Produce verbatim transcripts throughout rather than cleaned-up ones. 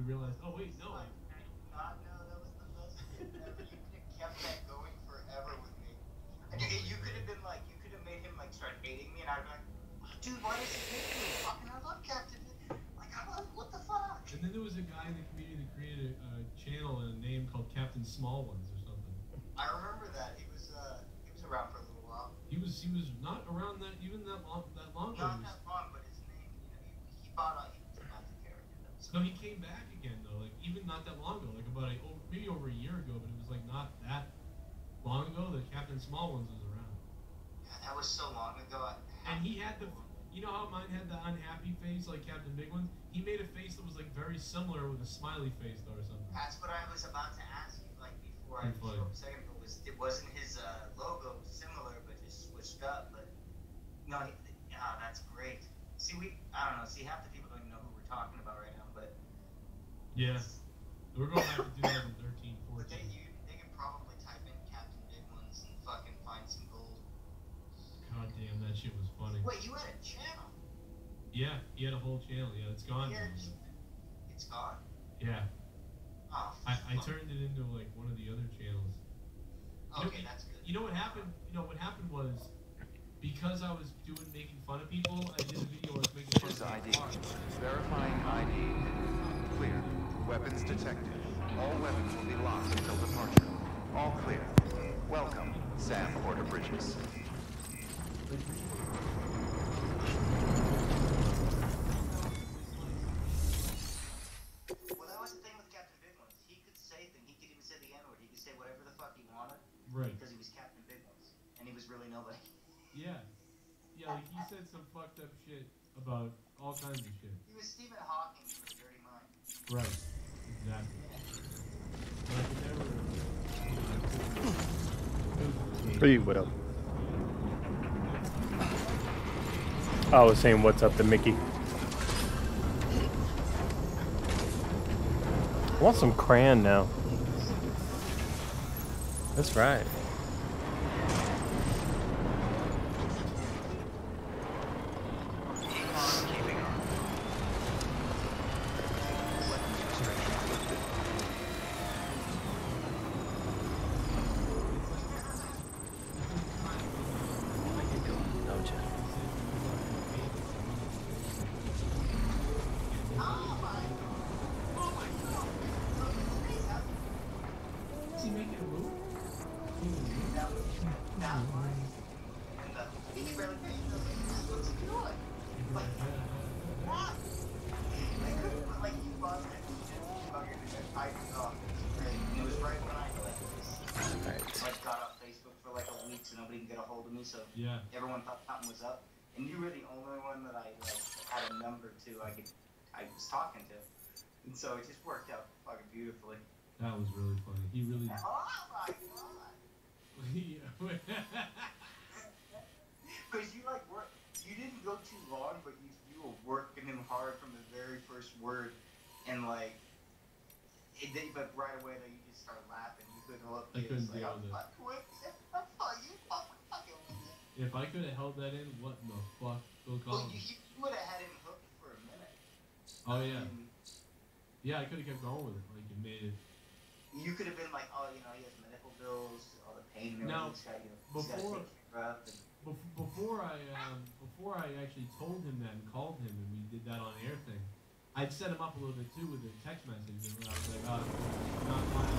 we realized, oh wait, no. Like, I did not know that was the best shit ever. You could have kept that going forever with me. And you, you could have been like, you could have made him like start hating me, and I'd be like, dude, why does he hate me? Fucking, I love Captain. Like, I love, what the fuck? And then there was a guy in the community that created a, a channel and a name called Captain Small Ones or something. I remember that. He was, uh, he was around for a little while. He was, he was not around that even that long, that long ago. Not that long, but his name, you know, he, he bought on, he was a massive character. That was No, he came back again though, like even not that long ago, like about a, oh, maybe over a year ago, but it was like not that long ago that Captain Small Ones was around. Yeah, that was so long ago. I, and he had the, you know how mine had the unhappy face like Captain Big Ones? He made a face that was like very similar with a smiley face though or something. That's what I was about to ask you, like before I showed up a second ago, was it wasn't his uh, logo similar, but just switched up. But no, he, yeah, that's great. See, we, I don't know. See, half the people don't even know who we're talking about right now, but yeah, we're going back to twenty thirteen, fourteen. But they, you, they can probably type in Captain Big Ones and fucking find some gold. God damn, that shit was funny. Wait, you had a channel? Yeah, he had a whole channel. Yeah, it's gone. Yeah, it's gone. Yeah. Oh. I, I turned it into like one of the other channels. You okay, know, that's good. You know what happened? You know what happened was because I was doing making fun of people. I did a video where I was making fun of I D. Verifying I D. Clear. Weapons detected. All weapons will be locked until departure. All clear. Welcome, Sam Porter Bridges. Well, that was the thing with Captain Big Ones. He could say things. He could even say the N-word. He could say whatever the fuck he wanted. Right. Because he was Captain Big Ones. And he was really nobody. Yeah. Yeah, like he said some fucked up shit about all kinds of shit. He was Stephen Hawking with a dirty mind. Right. Exactly. But I could never... Hey, what up? I was saying what's up to Mickey. I want some crayon now. That's right. So yeah, everyone thought something was up, and you were the only one that I like had a number to. I could, I was talking to, and so it just worked out fucking beautifully. That was really funny. He really. Oh my god! Because you like work, you didn't go too long, but you you were working him hard from the very first word, and like, it, but right away though you just started laughing. You couldn't look. I couldn't deal like, with it. If I could have held that in, what in the fuck? Bill Well, Collins. you, you would have had him hooked for a minute. Oh yeah. Um, yeah, I could have kept going with it. Like it made it. You could have been like, oh, you know, he has medical bills, all the pain and Now, everything. He's got, you know, before, he's got to take care of. And, bef- before I um, before I actually told him that and called him and we did that on air thing, I'd set him up a little bit too with a text message and I was like, oh, not fine.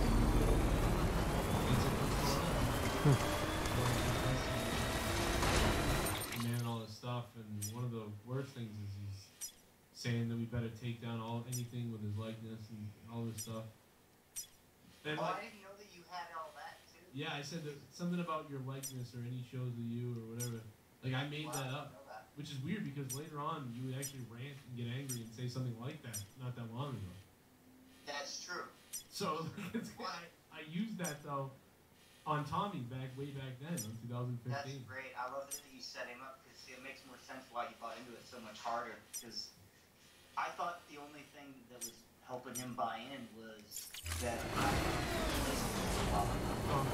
Man, all this stuff, and one of the worst things is he's saying that we better take down all anything with his likeness and all this stuff. And oh, like, I didn't know that you had all that too. Yeah, I said that something about your likeness or any shows of you or whatever. Like I made wow, that up, that. which is weird because later on you would actually rant and get angry and say something like that not that long ago. That's true. So it's why I used that though on Tommy back way back then in two thousand fifteen. That's great. I love that you set him up because it makes more sense why you bought into it so much harder. Because I thought the only thing that was helping him buy in was that I listened to him while I'm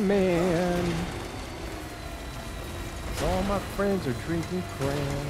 man. All my friends are drinking cran.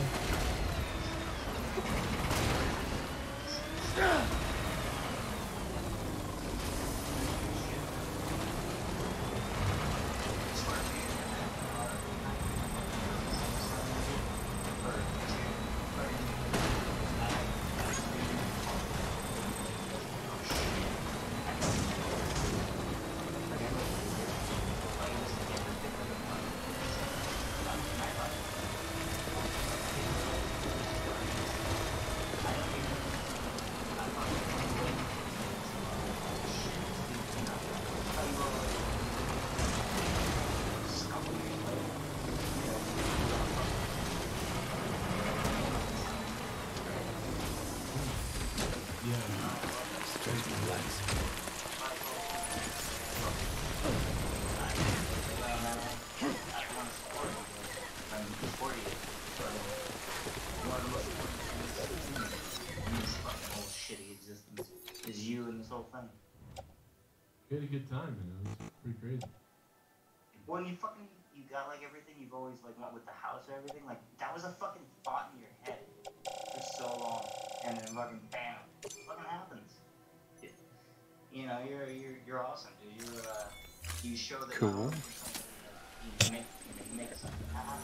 We had a good time, man. It was pretty crazy. When you fucking, you got like everything you've always like want with the house or everything, like that was a fucking thought in your head for so long, and then fucking bam, it fucking happens. It, you know, you're you're you're awesome, dude. You're uh, you show that cool. You can make you can make something happen.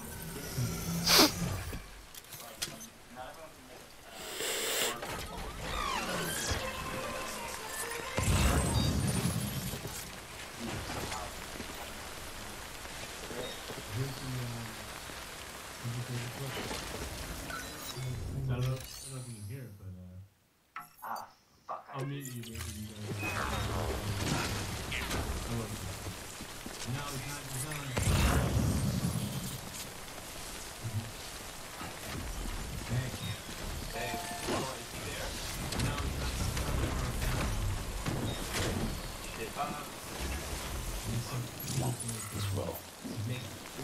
Like not everyone can make it. Here's the, uh, here's your favorite clip. I don't know, I don't know if you can hear it, but, uh... Ah, fuck. I'll meet you, maybe you guys... I love it. No, it's not, it's not on... Hey. Hey. Oh, is he there? No, it's not, it's not on... Shit. Uh... As well. Nick.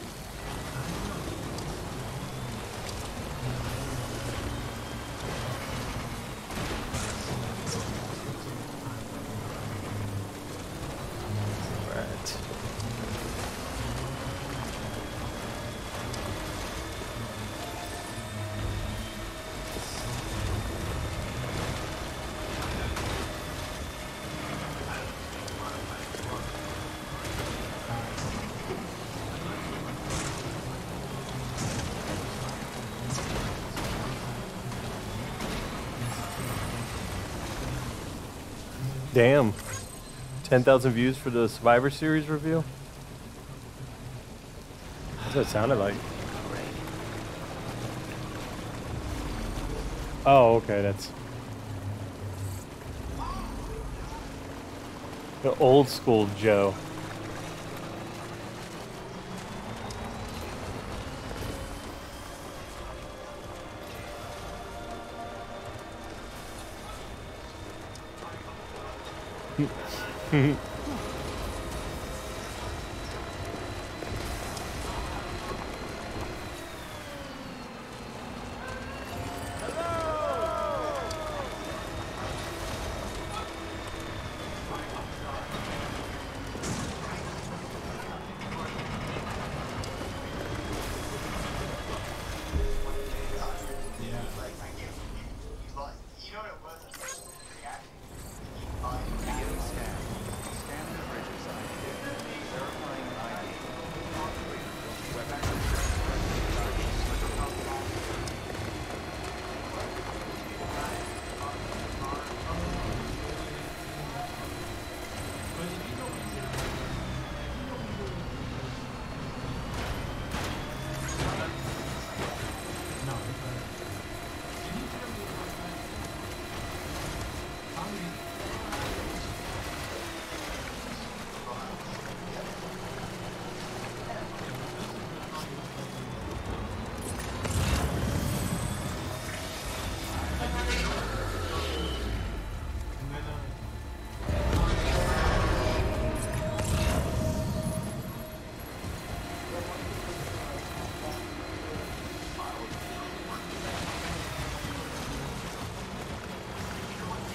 Right. Damn. ten thousand views for the Survivor Series review? That's what it sounded like. Oh, okay, that's... the old school Joe.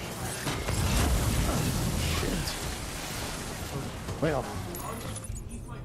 Well.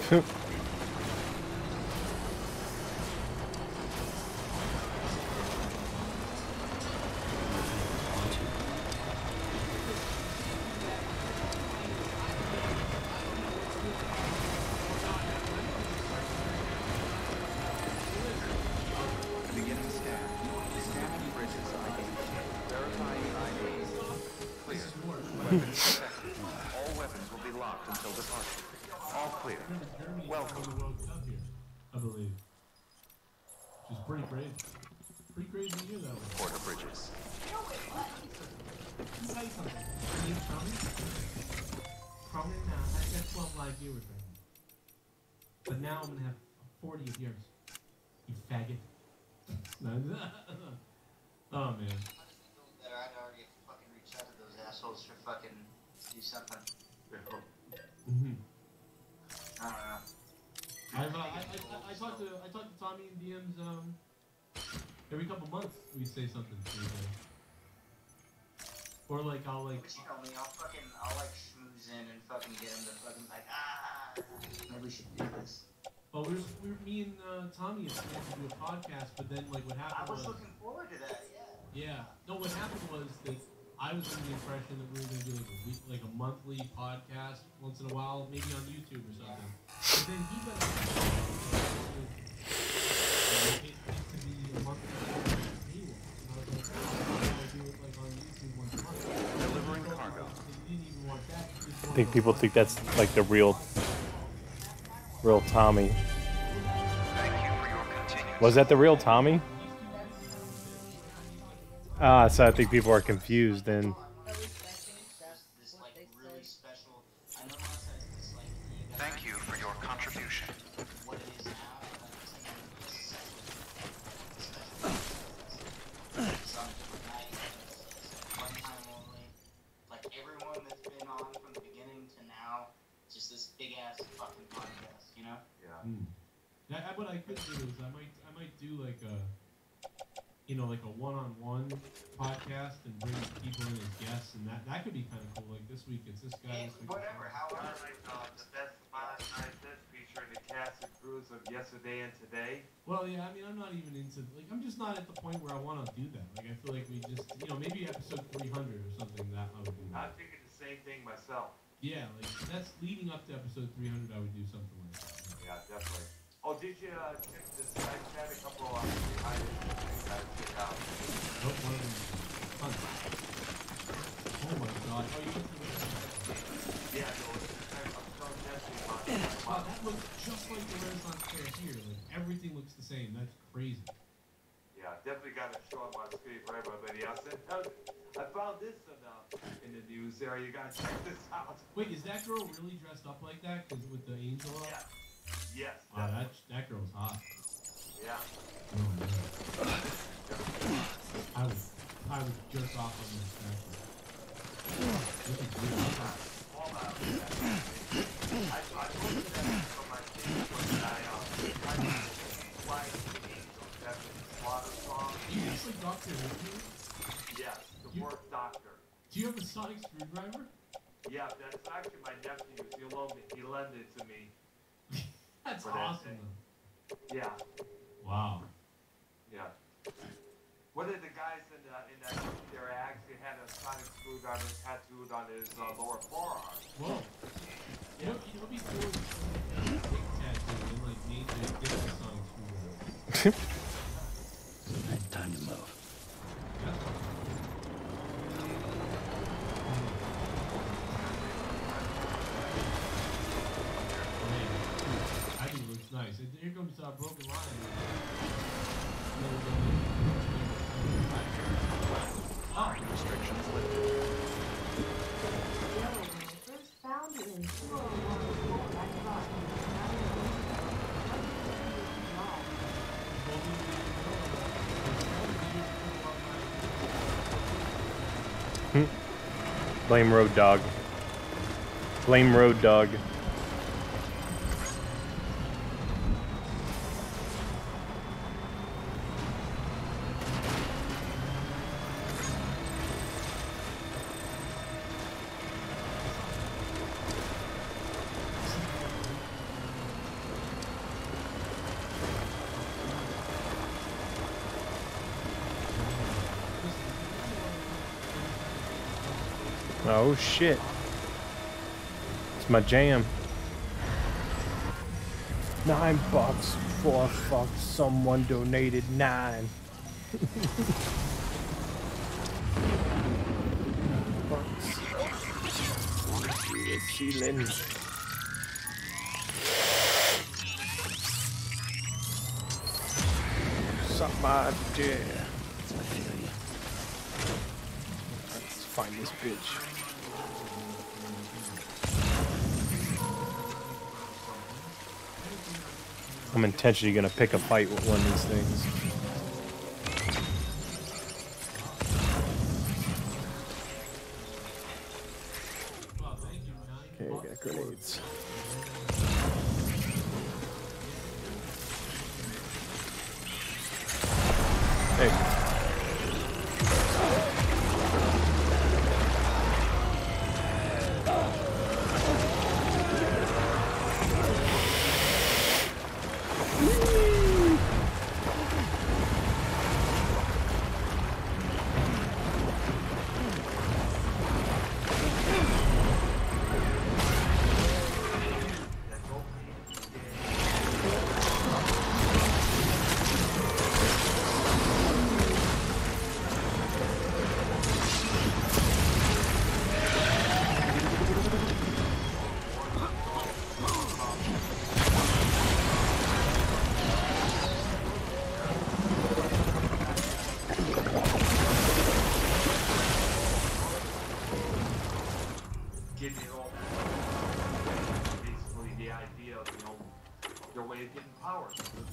Beginning scan. Scanning bridges I D. Verifying I D. Clear. Weapons detected. All weapons will be locked until departure. All clear. Welcome. The World Cup here, I believe. Which is pretty crazy. Pretty crazy to hear that one. Porter Bridges. Let me tell you something. You Tommy? Tommy now, I got twelve live viewers right now. But now I'm gonna have forty of yours. You faggot. Oh man. That I'd already fucking reach out to those assholes for fucking do something. Mm-hmm. I don't know. I've, uh, I, I, I, I talk to I talk to Tommy in D Ms um every couple months. We say something to each other. Or like I'll like But you know me, I'll fucking I'll like schmooze in and fucking get him to fucking like ah maybe we should do this. oh we were, we were me and uh, Tommy are supposed to do a podcast, but then like what I happened was was looking forward to that, yeah. yeah no what happened was that I was under the impression that we were gonna do like a week like a monthly podcast once in a while, maybe on YouTube or something. But then he got it to be a monthly paywall. And I was like, oh, I'll do it like on YouTube once a month. Delivering cargo. He didn't even want that. He just I wanted think a people think that's like the real, real Tommy. Thank you for your continued Was that the real Tommy? Ah, so I think people are confused then. This like really special. I know how says this like you guys Thank you for your contribution. what it is now. Like, it's like a special, special. It's on different nights. It's one time only. Like everyone that's been on from the beginning to now, just this big ass fucking podcast, you know? Yeah. Mm. Now, what I could do is I might I might do like a you know like a one-on-one podcast and bring people in as guests, and that that could be kind of cool. Like this week it's this guy. Yeah, This week whatever. However, Like uh, the best five nights this featuring the cast and crews of yesterday and today. Well, yeah, I mean I'm not even into like I'm just not at the point where I want to do that. Like I feel like we just you know maybe episode three hundred or something that I would do. I'm That. thinking the same thing myself. Yeah, like that's leading up to episode three hundred. I would do something like that. Yeah, definitely. Oh, did you uh, check the site chat? A couple of uh, items you gotta check out. Nope, one of them. Tons. Oh my god. Oh, you went through it. Yeah, no, it's the same. I'm so definitely about Wow, that. that looks just like the Renaissance Fair here. Like everything looks the same. That's crazy. Yeah, definitely got to show up on screen for everybody else. And, uh, I found this in, uh, in the news there. You gotta check this out. Wait, is that girl really dressed up like that? Cause with the angel up? Yeah. Yes. Wow, definitely. that that girl's hot. Yeah. Oh man. I would I would jerk off on this statue. This is really hot. All out of that. I, I posted that from my Facebook and I, uh, I fly the angels. That's a water song. You actually Doctor Who? Yes, the You- worst doctor. Do you have a sonic screwdriver? Yeah, that's actually my nephew. He loaned it, he lent it to me. That's For that awesome thing. though. Yeah, Wow. yeah. One of the guys in, the, in that movie there actually had a sonic screwdriver tattooed on his uh, lower forearm. Whoa. You know, you know, before we dick tattoo and like name it dick with sonic screwdriver. Time to move. That's awesome. Man, I think it looks nice. And here comes uh, Broken Line. Oh, Restrictions lifted. First found in two oh one Black Rock. Blame Road Dog. Blame Road Dog. Oh shit. It's my jam. Nine bucks for fuck. Someone donated nine. Bucks. Chilling. Suck my dick. Let's find this bitch. I'm intentionally gonna pick a fight with one of these things. Okay, I got grenades. Hey. Getting it all. Basically, the idea of, you know, their way of getting power.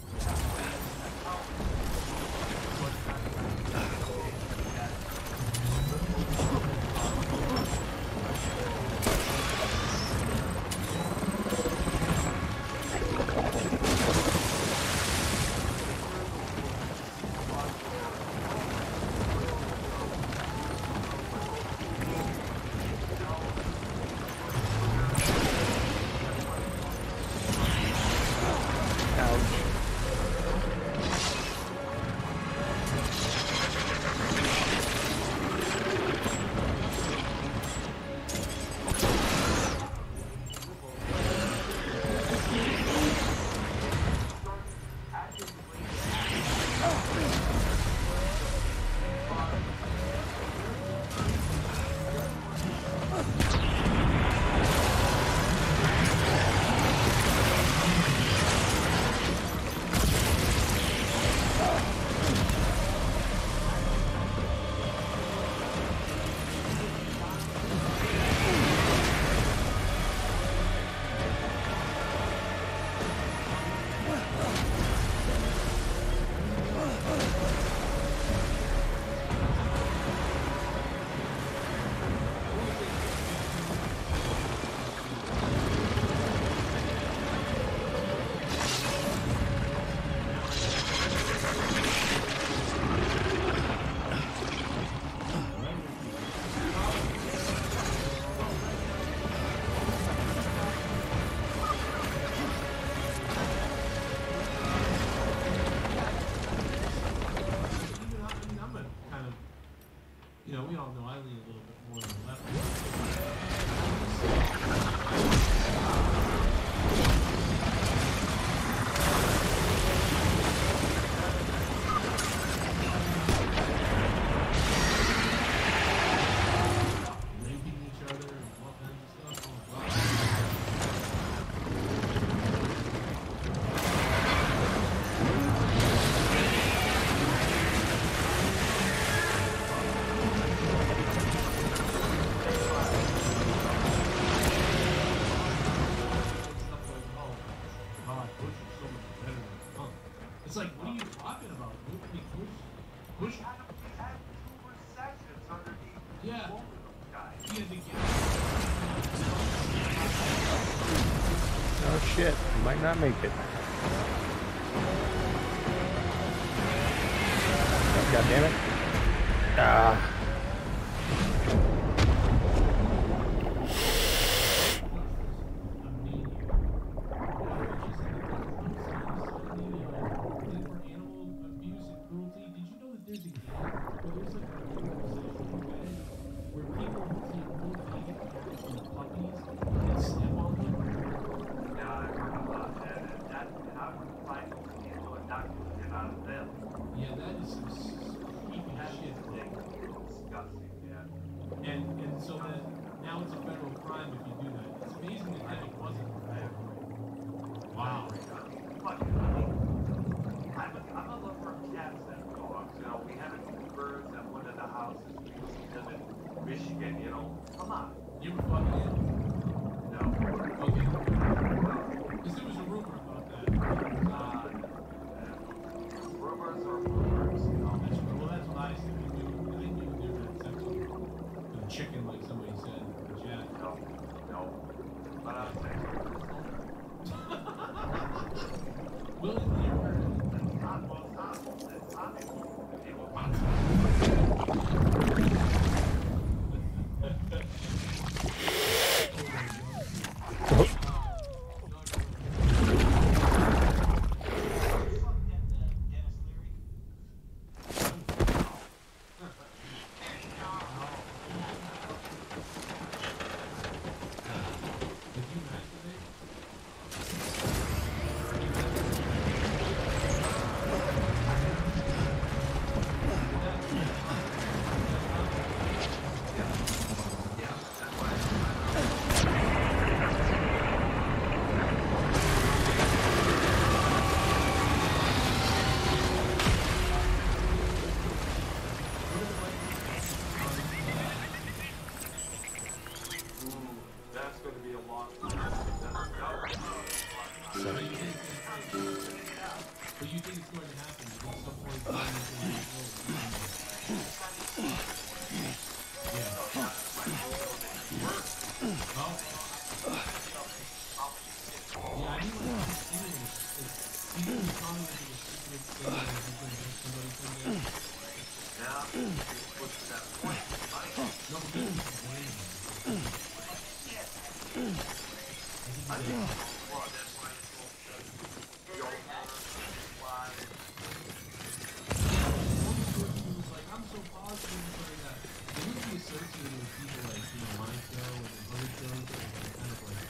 You know, we all know I lean a little bit more on the left. Raping each other and all kinds of stuff. Oh, God. It's like, what are you talking about? Nobody push, push. We had two recessions underneath. Yeah. Both of those guys. He had to get. Oh shit, might not make it. Oh, God damn it. Ah. There's a game where there's like a conversation where people take now it's a federal crime if you do that. It's amazing that it wasn't before. Wow. Fuck it, I mean, I'm a, I'm a lover of cats and dogs. You know, we had a few birds at one of the houses we used to live in Michigan. You know, come on. You were fucking in? No. Okay. Because there was a rumor about that. Uh, rumors are rumors, you know. That's, well, that's what I said. I think you would do that sex with a chicken, like somebody said. Yeah. No, no. But I'm saying, Will, you heard it. that's not what's not. That's not it. It will not. That's going to be a long time. But you think it's going to happen at some point? Yeah. Oh. Yeah, I knew what I was doing. He was calling it a secret thing that he's going to get somebody someday. Now, it's put to that point. No, but he was complaining. I think, well, that's why it's all your why. He was like, I'm so positive for that. They would be associated with people like, you know, my show and other shows that are kind of like,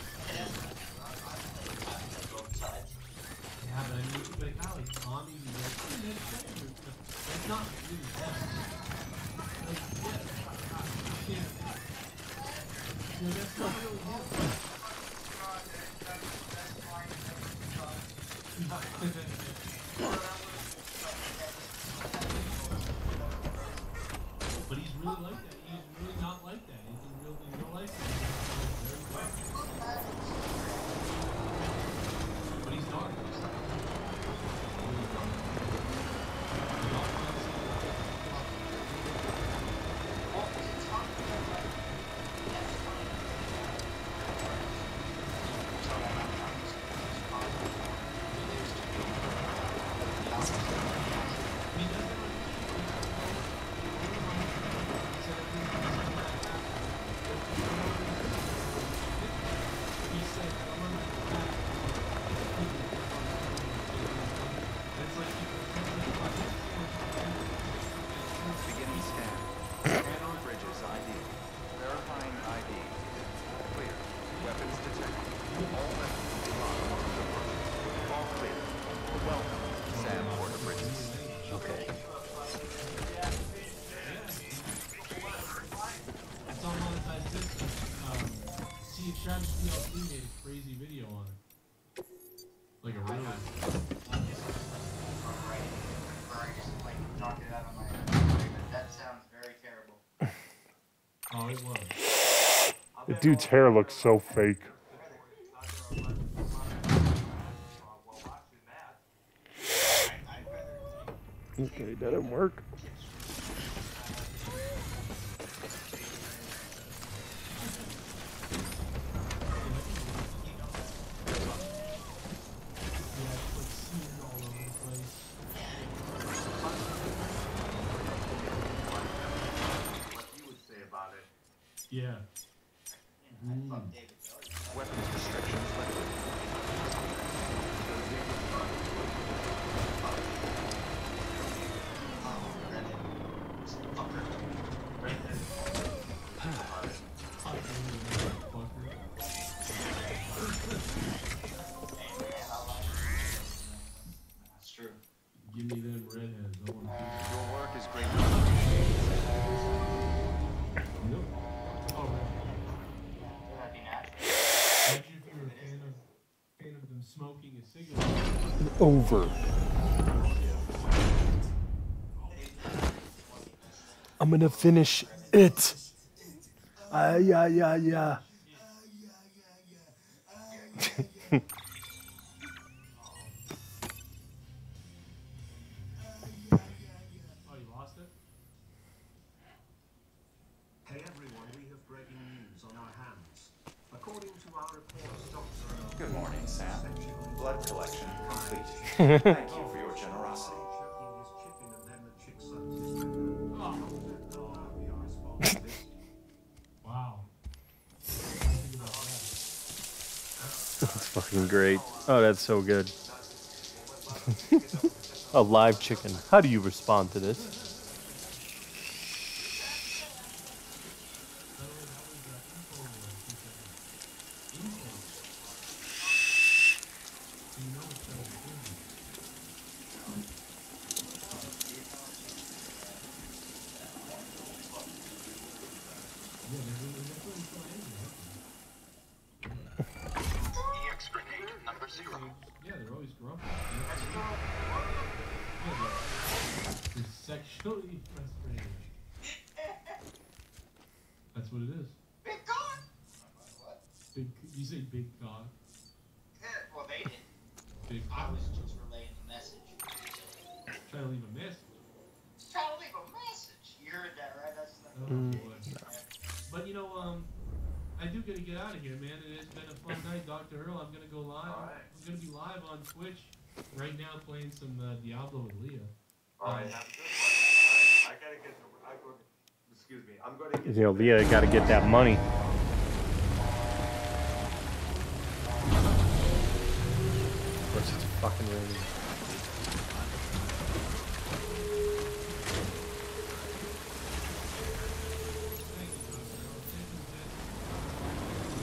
yeah, but I mean, like, how, like, Tommy, like, that's not really them. Like, yeah, you can't, you know, that's not really him. But he's really like that. He's really not like that. He's in real, in real life. He's very quiet. But he's dark. He's dark. Beginning scan. Scan on bridges I D. Verifying I D. Clear. Weapons detected. All weapons will be locked on the bridges. All clear. Welcome, Sam Porter Bridges. Okay. It's on monetized system. Um, see, Travis P L C made a crazy video on it. Like a really. That sounds very terrible. Oh, it was. The dude's hair looks so fake. Okay, that didn't work. Yeah. Mm. Weapons restrictions lifted. That's true. Give me them redheads. I want to see. Your work is greatly appreciated. Nope. Oh, right. over. I'm gonna finish it. Ah, yeah, yeah, yeah. Oh, you lost it? Hey everyone, we have breaking news on our hands. According to our reports, Doctor Good morning, Sam. Blood collection complete. Oh. Thank you for your generosity. checking his chicken and then the chick sucked his finger. Oh. Oh, we are responsible. Wow. Think about that. That's fucking great. Oh, that's so good. A live chicken. How do you respond to this? By the way, that was uh, info uh, two seconds. Info. So you know it's better than info. Yeah, they're really, they're really so angry, aren't E X grenade number zero. they? Yeah, they're always grumpy. Yeah, they're, they're sexually frustrated. That's what it is. Big God! What? Big, you say big cock. Yeah, well, they didn't. Big I cock. was just relaying the message. Trying to leave a message. Trying to leave a message. You heard that, right? That's not. Oh, boy. But you know, um, I do gotta get out of here, man. It has been a fun night, Doctor Earl. I'm gonna go live. Alright. I'm gonna be live on Twitch right now, playing some uh, Diablo with Leah. Alright, Um, have a good one. Alright, I gotta get to, I go, excuse me, I'm gonna get You know, Leah got to get that money. Of course, it's fucking raining. Thank you, Doctor Earl. Thank you, Jess.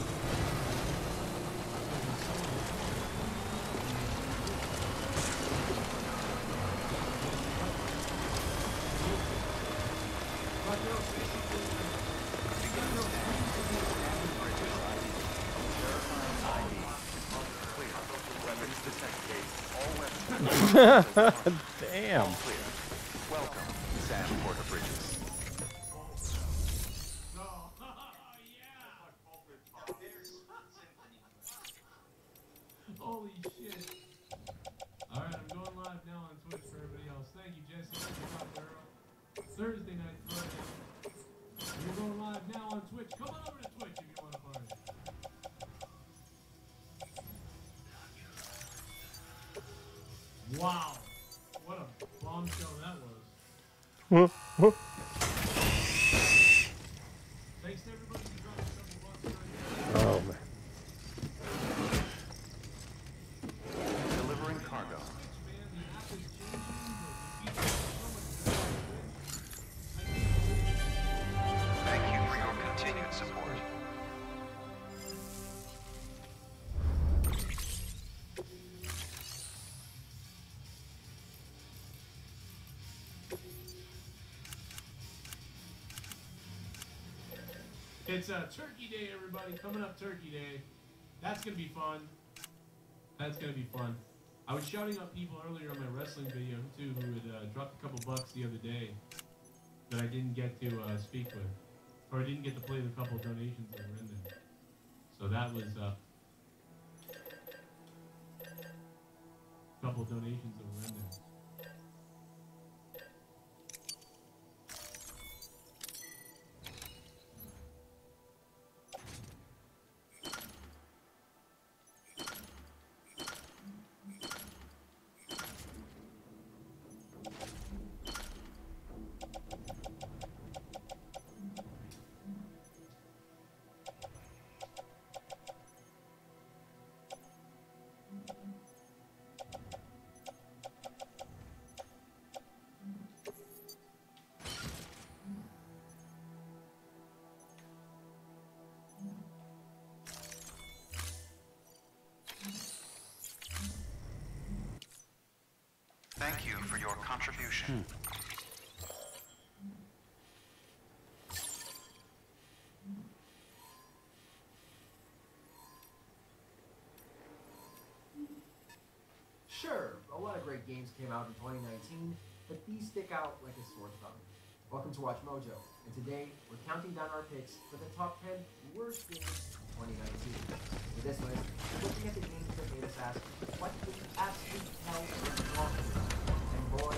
Doctor Earl, say something. Doctor Earl, Weapons detected. All weapons. Damn. All clear. Welcome, Sam Porter Bridges. Holy shit. Alright, I'm going live now on Twitch for everybody else. Thank you, Jesse. Thank you, Doctor Earl. Thursday night Throwdown. We're going live now on Twitch. Come on over to Twitch if you want to party. Wow. What a bombshell that was. Thanks to everybody who dropped a couple bucks right there. Oh, man. Delivering cargo. Man, the app is changing. The features are so much better on Twitch. I can't Thank you for your continued support. It's uh, Turkey Day, everybody. Coming up Turkey Day. That's going to be fun. That's going to be fun. I was shouting out people earlier on my wrestling video, too, who had uh, dropped a couple bucks the other day that I didn't get to uh, speak with. Or I didn't get to play the couple donations that were in there. So that was a uh, couple donations that were in there. Thank you for your contribution. Sure, of great games came out in twenty nineteen, but these stick out like a sore thumb. Welcome to Watch Mojo, and today we're counting down our picks for the top ten worst games of twenty nineteen. For this list, we're looking at the games that made us ask, what the absolute hell is wrong with them? And boy...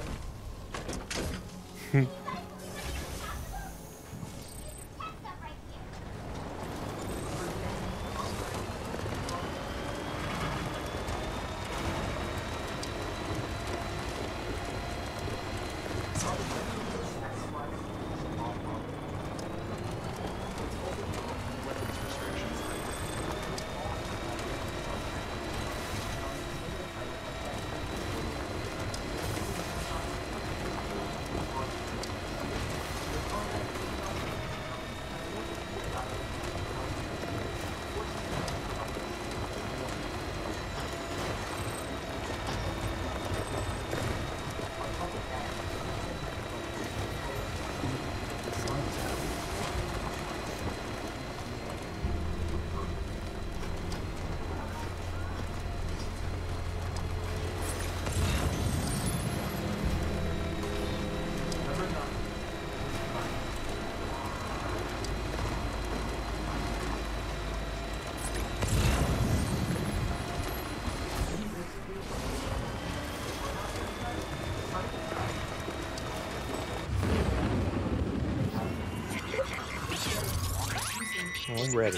I'm ready.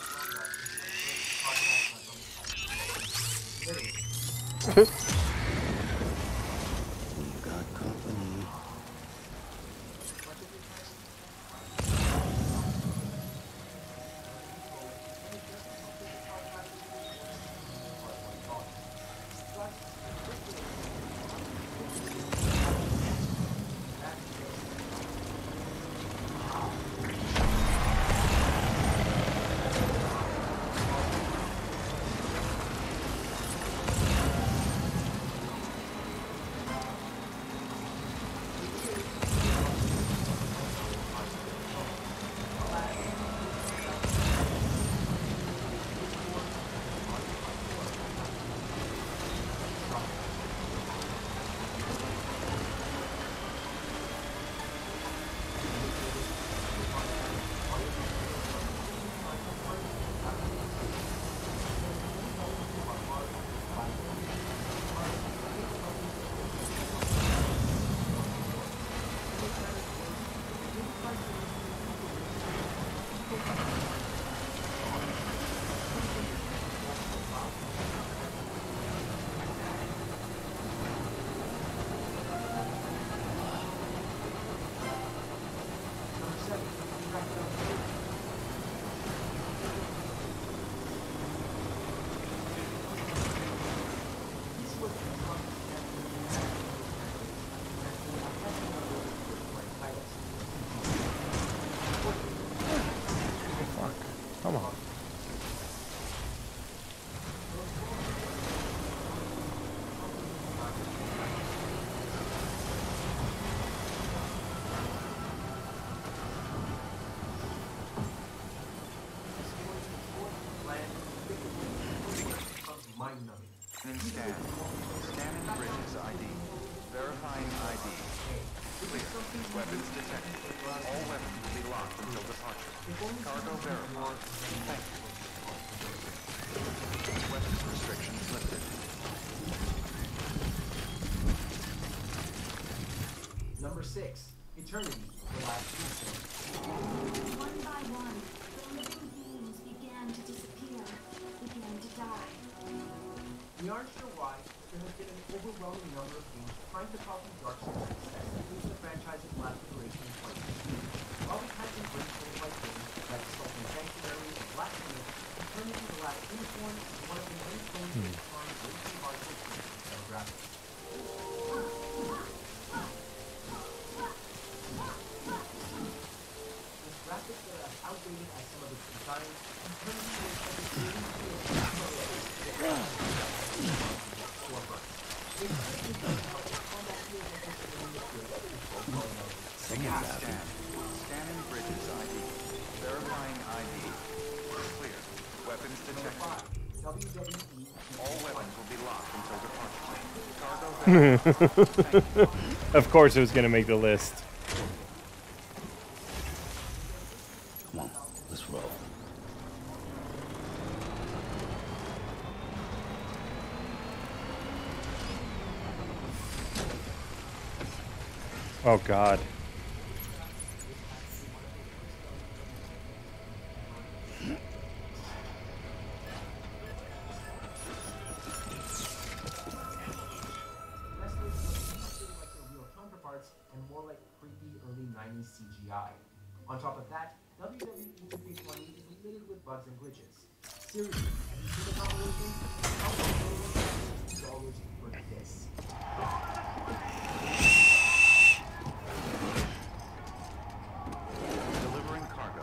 We've got company. Come on. And scan. Scanning bridges I D. Verifying I D. Clear. Weapons detected. All weapons will be locked until departure. Cargo verified. Thank you. Weapons restrictions lifted. Number six, Eternity, the last Instant. One by one, the living beings began to disappear, began to die. We aren't sure why, but there has been an overwhelming number of games trying to copy Dark Souls' success, including the franchise's last iteration in twenty fifteen. While we've had some great games like games like Sultan Sanctuary and Black Myth, Eternity, the last Unicorn is one of the many stories that define way too hard to achieve in demographics. With graphics that are as outdated as some of its designs, Eternity was like a game Scan. Scanning bridges I D. Verifying I D. Clear. Weapons detected. W W E All weapons will be locked until departure. Cargo Of course it was gonna make the list. Come on, let's roll. Oh God. And more like creepy early nineties C G I. On top of that, W W E two K twenty is littered with bugs and glitches. Seriously, have you seen the compilation? How much dollars for this? Delivering cargo.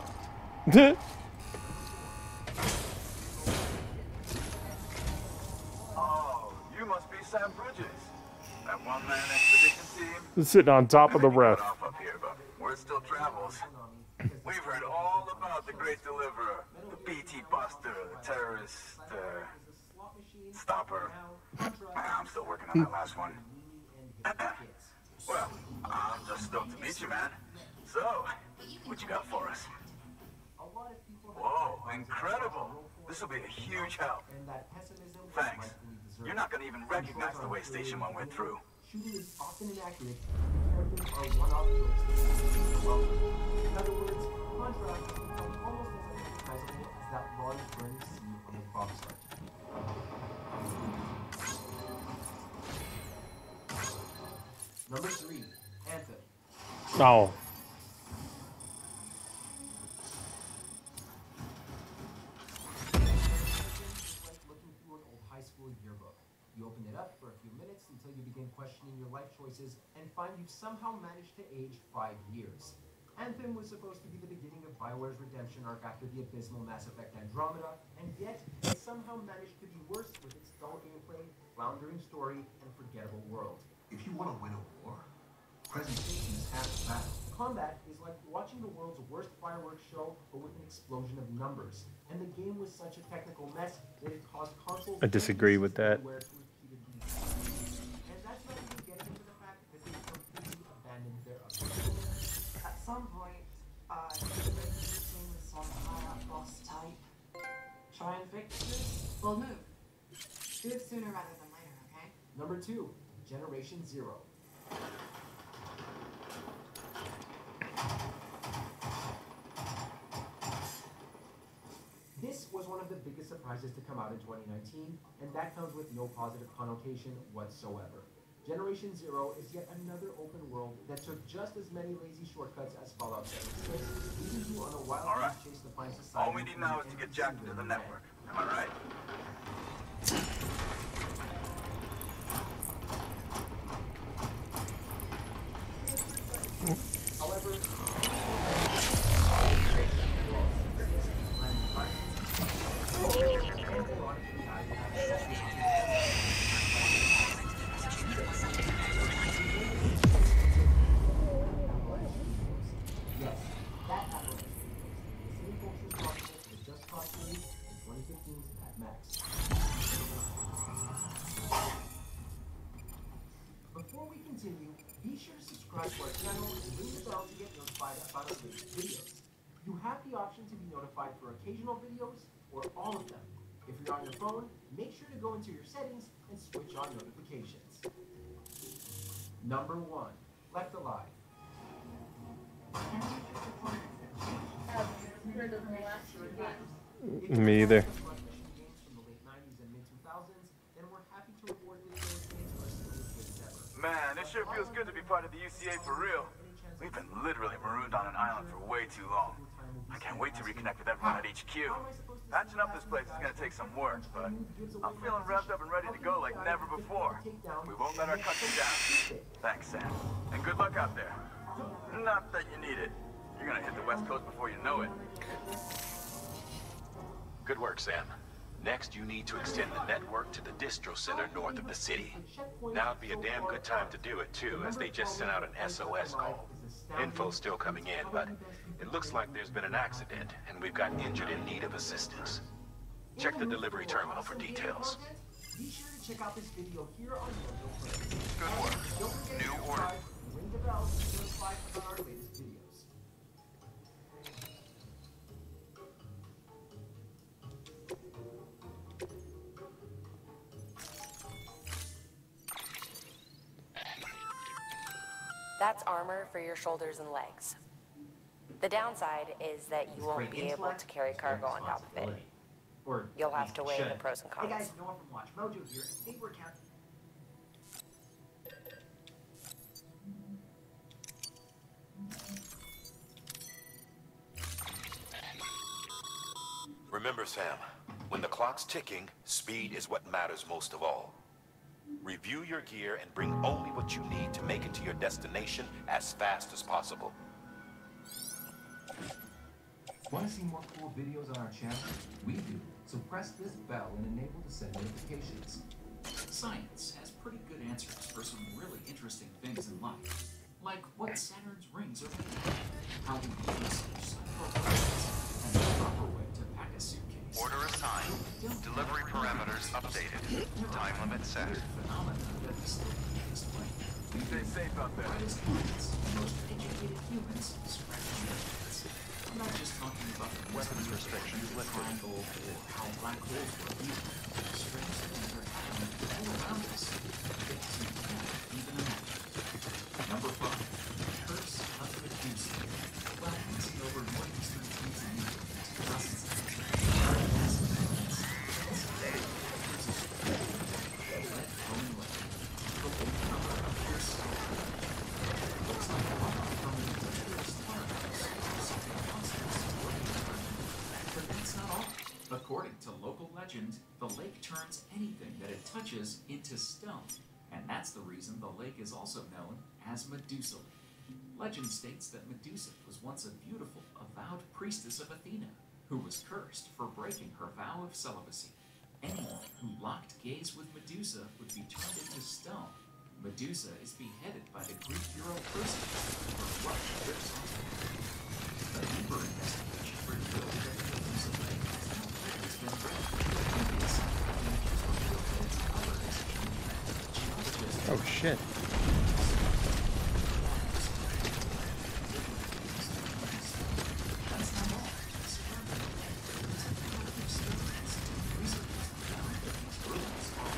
Oh, you must be Sam Bridges. That one-man expedition team. Sitting on top of the ref. Off up here, but word still travels. We've heard all about the great deliverer, the B T buster, the terrorist, uh, stopper. I'm still working on that last one. Well, I'm just stoked to meet you, man. So, what you got for us? Whoa, incredible. This will be a huge help. Thanks. You're not going to even recognize the way Station one went through. Shooting is often inaccurate, and characters are one-off choices. In other words, contrast becomes almost as unrecognizable as that large burning sea on the box art. Number three, Anthem. Oh. You open it up for a few minutes until you begin questioning your life choices and find you've somehow managed to age five years. Anthem was supposed to be the beginning of BioWare's redemption arc after the abysmal Mass Effect Andromeda, and yet it somehow managed to be worse with its dull gameplay, floundering story, and forgettable world. If you want to win a war, presentation is half the battle. Combat is like watching the world's worst fireworks show, but with an explosion of numbers. And the game was such a technical mess that it caused consoles... I disagree with that. And that's not even getting into the fact that they completely abandoned their objectives. At some point, I started meeting with some high-up boss type. Try and fix this? We'll move. Do it sooner rather than later, okay? Number two, Generation Zero. This was one of the biggest surprises to come out in twenty nineteen, and that comes with no positive connotation whatsoever. Generation Zero is yet another open world that took just as many lazy shortcuts as Fallout seventy-six, leading you on a wild All right. chase to find society. All we need now is to get jacked into the network. Am I right? However, before we continue, be sure to subscribe to our channel and ring the bell to get notified about our latest videos. You have the option to be notified for occasional videos or all of them. If you're on your phone, make sure to go into your settings and switch on notifications. Number one, Left Alive. Me either. Man, it sure feels good to be part of the U C A for real. We've been literally marooned on an island for way too long. I can't wait to reconnect with everyone at H Q. Patching up this place is gonna take some work, but I'm feeling revved up and ready to go like never before. We won't let our country down. Thanks, Sam. And good luck out there. Not that you need it. You're gonna hit the West Coast before you know it. Good work, Sam. Next, you need to extend the network to the distro center north of the city. Now'd be a damn good time to do it, too, as they just sent out an S O S call. Info's still coming in, but it looks like there's been an accident, and we've got injured in need of assistance. Check the delivery terminal for details. Be sure to to check out this video here on Mojo Play. Good work. Don't forget to New subscribe order. and ring the bell to be notified about our latest videos. That's armor for your shoulders and legs. The downside is that you won't be able to carry cargo on top of it. Or You'll have to weigh the pros and Hey cons. guys, Noah from Watch Mojo here. Today we're counting. Remember, Sam, when the clock's ticking, speed is what matters most of all. Review your gear and bring only what you need to make it to your destination as fast as possible. Want to see more cool videos on our channel? We do. So press this bell and enable to send notifications. Science has pretty good answers for some really interesting things in life, like what Saturn's rings are made of, how we use such simple parts, and the proper way to pack a suitcase. Order assigned. Delivery parameters updated. Time limit set. Phenomena that we still can't explain. Stay safe out there. Brightest minds, the most educated humans, scratching their heads. I'm not just talking about the Weapons restrictions the lifted. triangle or how black holes work either. Strange things are happening all around us. Things we can't even imagine. Number five, Curse of Medusa. Well, seen over northeastern Tanzania in two thousand seventeen. According to local legend, the lake turns anything that it touches into stone, and that's the reason the lake is also known as Medusa Lake. Legend states that Medusa was once a beautiful, avowed priestess of Athena, who was cursed for breaking her vow of celibacy. Anyone who locked gaze with Medusa would be turned into stone. Medusa is beheaded by the Greek hero Perseus for what she rips off. A deeper investigation revealed that Medusa Lake has not always been red. Previous images revealed that its color has changed. Geologists Oh shit. That's not all. Stranding is a collective experience. Researchers found that these ruins are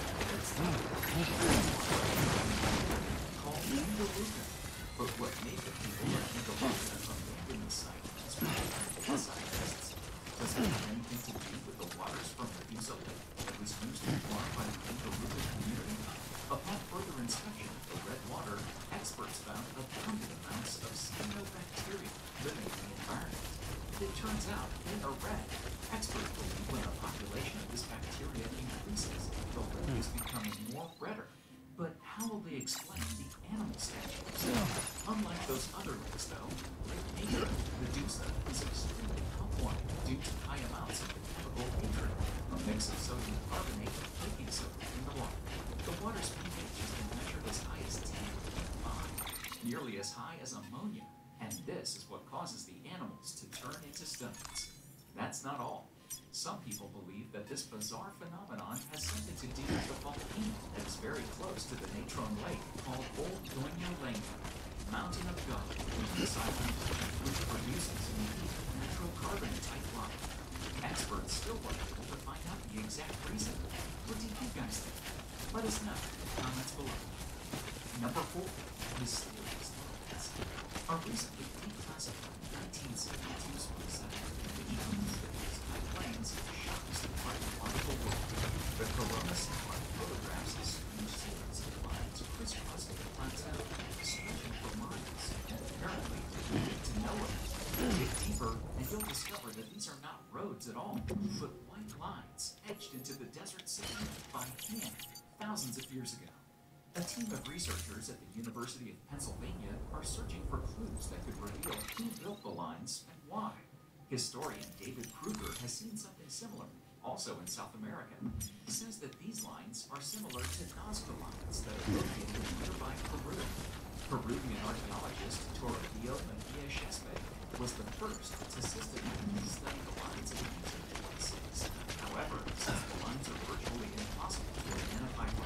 called Ingaluka. But what made the people of Ingaluka abandon the site is what scientists. Does it have anything to do with the waters from Medusa Lake that was used to farm by the Ingaluka community? Upon further inspection of the red water, experts found abundant amounts of cyanobacteria living in the environment. It turns out, in the red, experts believe when the population of this bacteria increases, the lake is becoming more redder. But how will they explain the animal statues? Unlike those other lakes, though, Lake Nature, Medusa, is extremely alkaline due to high amounts of the chemical hatred, a mix of sodium carbonate and baking soda in the water. The water's pH has been measured as high as ten point five, nearly as high as ammonia, and this is what causes the animals to turn into stones. That's not all. Some people believe that this bizarre phenomenon has something to do with the volcano that is very close to the Natron Lake called Old Doña Elena, Mountain of God, which is silent, which produces unique natural carbonate-type lava. Experts still weren't able to find out the exact reason. What do you guys think? Let us know in the comments below. Number four, mysterious lines. A recently declassified nineteen seventy-two space satellite shows that these high planes shocks the archaeological world. The corona satellite photographs a strange series of lines crisscrossing the plateau, stretching for miles, and apparently leading to nowhere. Dig deeper, and you'll discover that these are not roads at all, but white lines etched into the desert sand by hand thousands of years ago. A team of researchers at the University of Pennsylvania are searching for clues that could reveal who built the lines and why. Historian David Kruger has seen something similar, also in South America. He says that these lines are similar to Nazca lines that are located in nearby Peru. Peruvian archaeologist Toribio Mejia Shespe was the first to systematically study the lines of ancient places. However, since the lines are virtually impossible to identify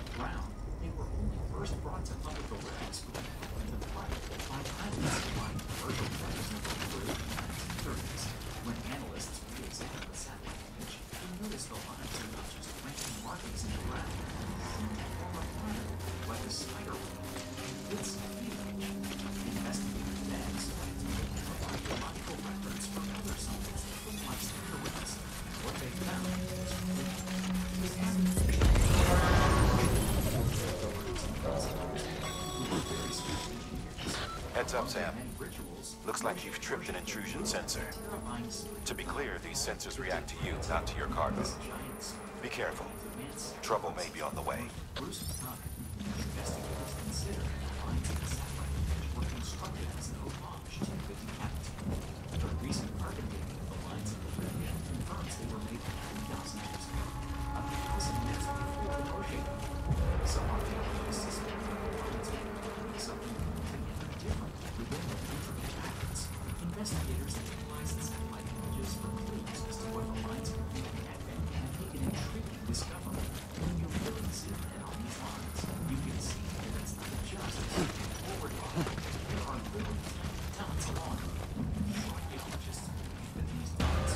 Heads up, Sam. Looks like you've tripped an intrusion sensor. To be clear, these sensors react to you, not to your cargo. Be careful. Trouble may be on the way. Investigators analyze the satellite images for clues as to what the lines could be at and make an intriguing discovery. When you really zoom in on these lines, you can see that it's not just forward line. There are literally dots along them. Archaeologists believe that these dots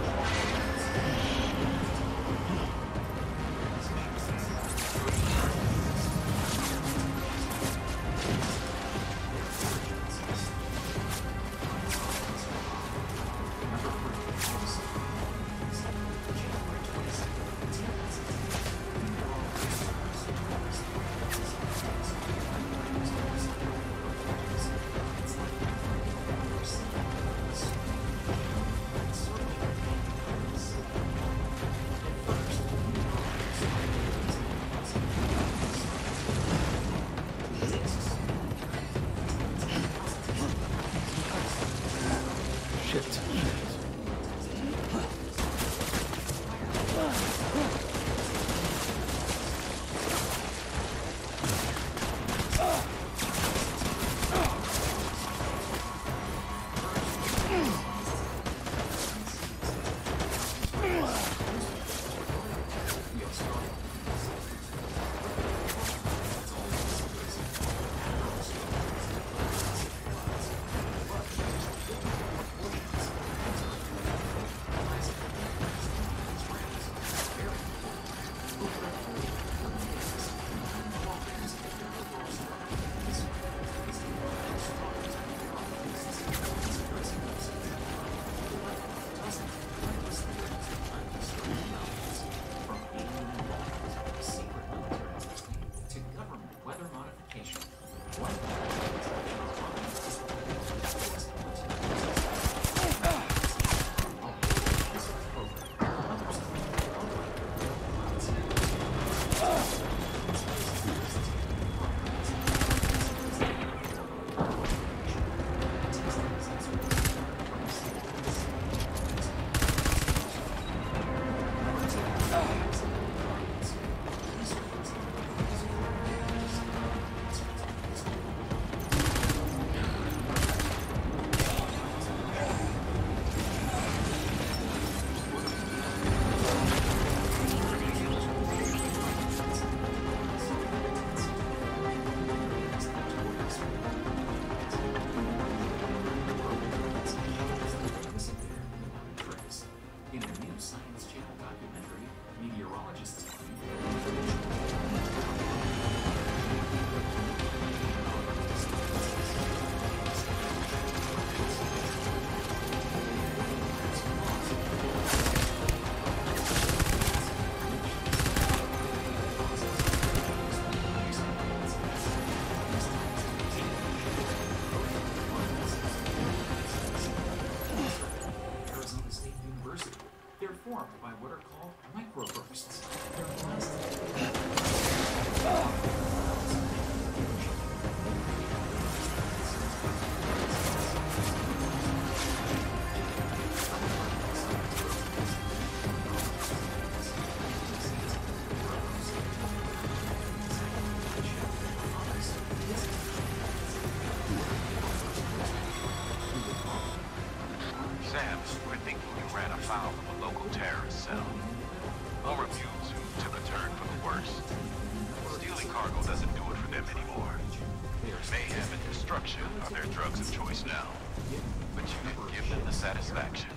are their drugs of choice now. But you didn't give them the satisfaction.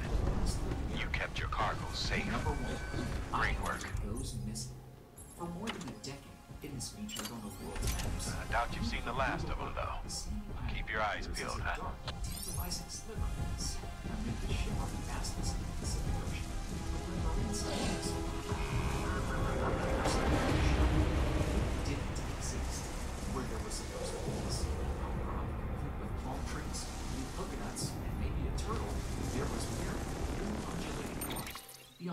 You kept your cargo safe. Great work. Goes missing. For more than a decade, it is featured on the world's maps. I doubt you've seen the last of them, though. Keep your eyes peeled, huh? Tantalizing sliver amid the shimmering vastness of the Pacific Ocean. But when the inside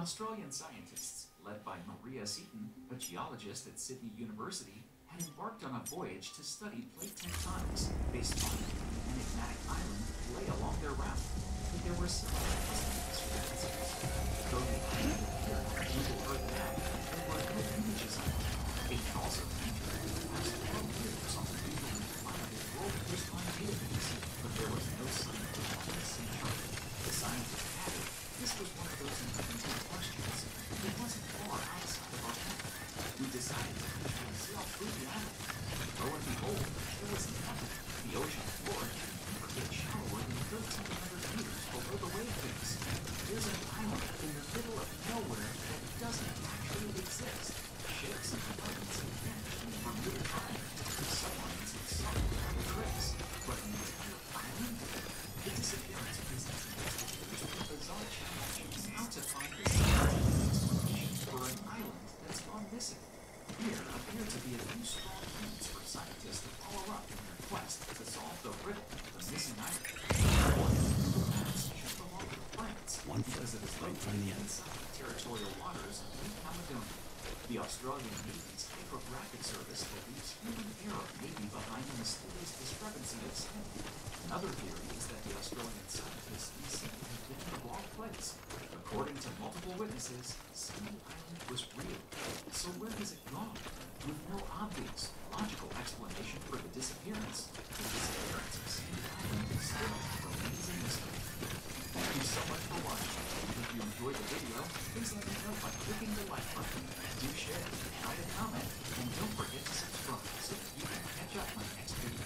Australian scientists, led by Maria Seaton, a geologist at Sydney University, had embarked on a voyage to study plate tectonics based on an enigmatic island lay along their route. But there were some puzzling discrepancies. Though the island appeared on a Google Earth map, there were no images of it. It can also be that in the past twelve years on the Google Climate World Coastline database, but there was no sign of it on the sea chart. The scientists added, this was one of those incomplete questions. It wasn't far outside of our map. We decided to actually sail through the island. Lo and behold, there was nothing. The ocean floor didn't ever get shallower than thirteen hundred meters below the wave base. There's an island in the middle of nowhere that doesn't actually exist. Ships and planes have vanished in the Bermuda Triangle. Submarines have sunk without a trace. But an entire island? The disappearance presents investigators with a bizarre challenge. How to find the explanation for an island that's gone missing. Here appear to be a few strong leads for scientists to follow up in their quest to solve the riddle of the missing island. One of the maps should belong to France because it is located inside territorial waters of New Caledonia. The Australian Navy's Hydrographic Service believes human error may be behind the mysterious discrepancy of Sandy. Another theory is that the Australian scientists recently have been in the wrong place. According to multiple witnesses, Sandy Island was real. So where has it gone? With no obvious, logical explanation for the disappearance, the disappearance of Sandy Island still remains a mystery. Thank you so much for watching. If you enjoyed the video, please let me know by clicking the like button. Do share, write a comment, and don't forget to subscribe so that you can catch up my next video.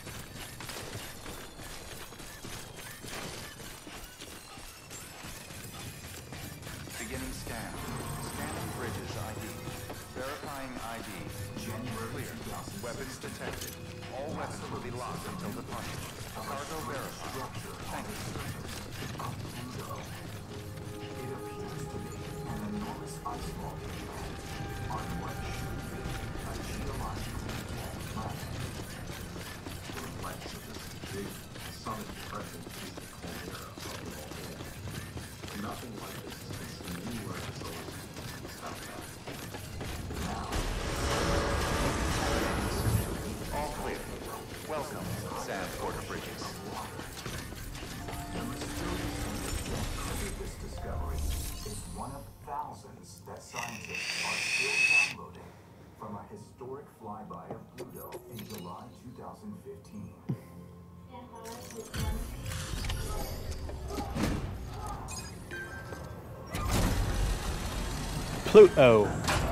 Beginning scan. Scanning bridges I D. Verifying I D. January clear. Weapons detected. All weapons will be locked until departure. Cargo verified. Thank you. It appears to be an enormous ice wall on what should be a geological planet. The reflection of this big southern depression is the caldera of it all. Nothing like this has been seen anywhere in the solar system South Africa. Now, all clear. Welcome, Sand Border Bridges. This discovery is one of thousands that scientists are still downloading from a historic flyby of Pluto in July two thousand fifteen. Pluto.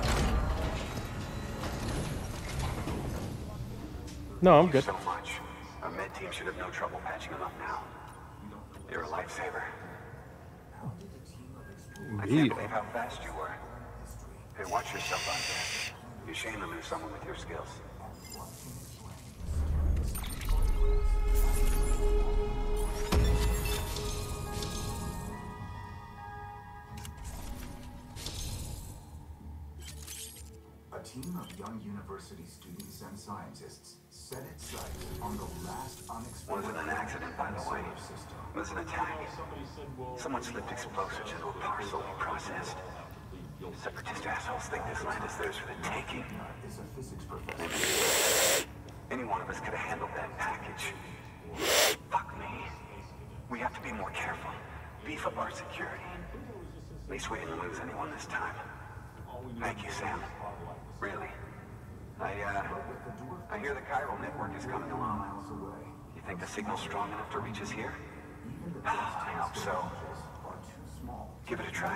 No, I'm good. So much. Our med team should have no trouble patching him up now. You're a lifesaver. I can't believe how fast you were. Hey, watch yourself out there. Be ashamed to lose someone with your skills. A team of young university students and scientists set its sights on the last unexpected. Wasn't an accident, by the way. It was an attack. Someone slipped explosives into a parcel we processed. Separatist assholes think this land is theirs for the taking. Is a physics professor. Any one of us could have handled that package. Fuck me. We have to be more careful. Beef up our security. At least we didn't lose anyone this time. Thank you, Sam. Really. I, uh, I hear the chiral network is coming along. You think the signal's strong enough to reach us here? I hope so. Give it a try.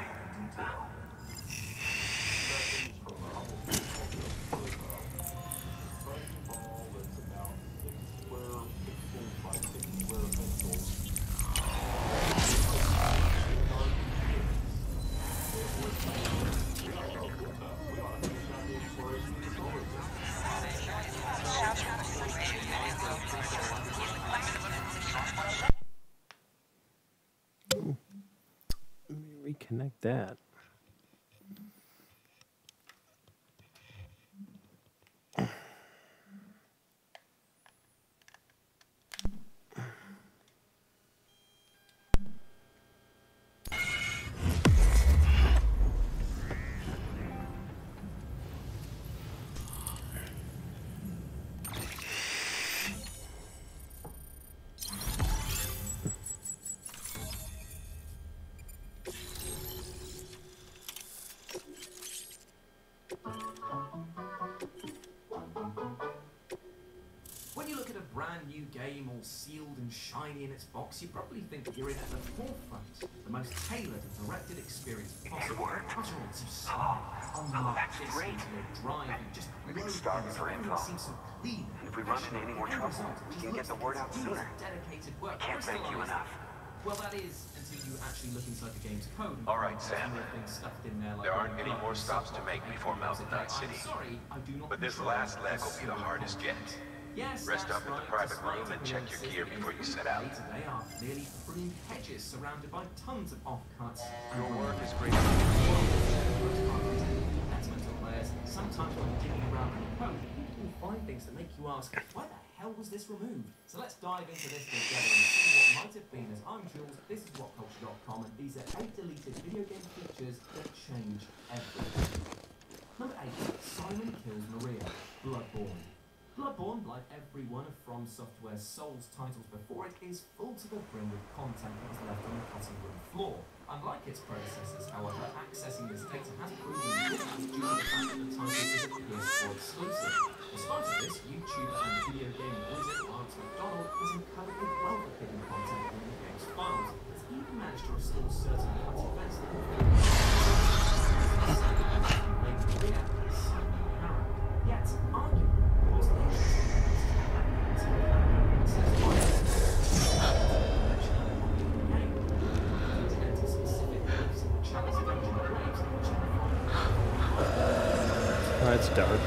Let me reconnect that. brand new game all sealed and shiny in its box, you probably think that you're in at the forefront. The most tailored and directed experience possible. Utterance of style. Unlike this into your drive and just We've been starving for info. seems so clean. And if we run into any more trouble, we can get the word out sooner. Dedicated I work. can't thank you enough. Well, that is until you actually look inside the game's code. and All right, find Sam. more things stuffed in there, like There aren't any like more stops to make before Mountain Knot I'm City. sorry, I do not But this control last leg will this be the story. hardest yet. Yes, Rest that's up in the right. private Despite room and the check your appearances, gear the before you game's set out. Today are clearly green hedges surrounded by tons of offcuts. Your work is great. Detrimental players. Sometimes when digging around in the code, you can find things that make you ask, why the hell was this removed? So let's dive into this together and see what might have been. As I'm Jules, this is what culture dot com, and these are eight deleted video game features that change everything. Number eight, Simon kills Maria. Bloodborne. Bloodborne, like every one of From Software's Souls titles before it, is full to the brim with content that was left on the cutting room floor. Unlike its predecessors, however, accessing this data has proven difficult due to the fact that the title is a P S four exclusive. Despite this, YouTuber and video game wizard Lance McDonald has uncovered a wealth of hidden content in the game's files. Has even managed to restore certain cut events that were filmed. Yet, arguably, was the Oh, it's dark.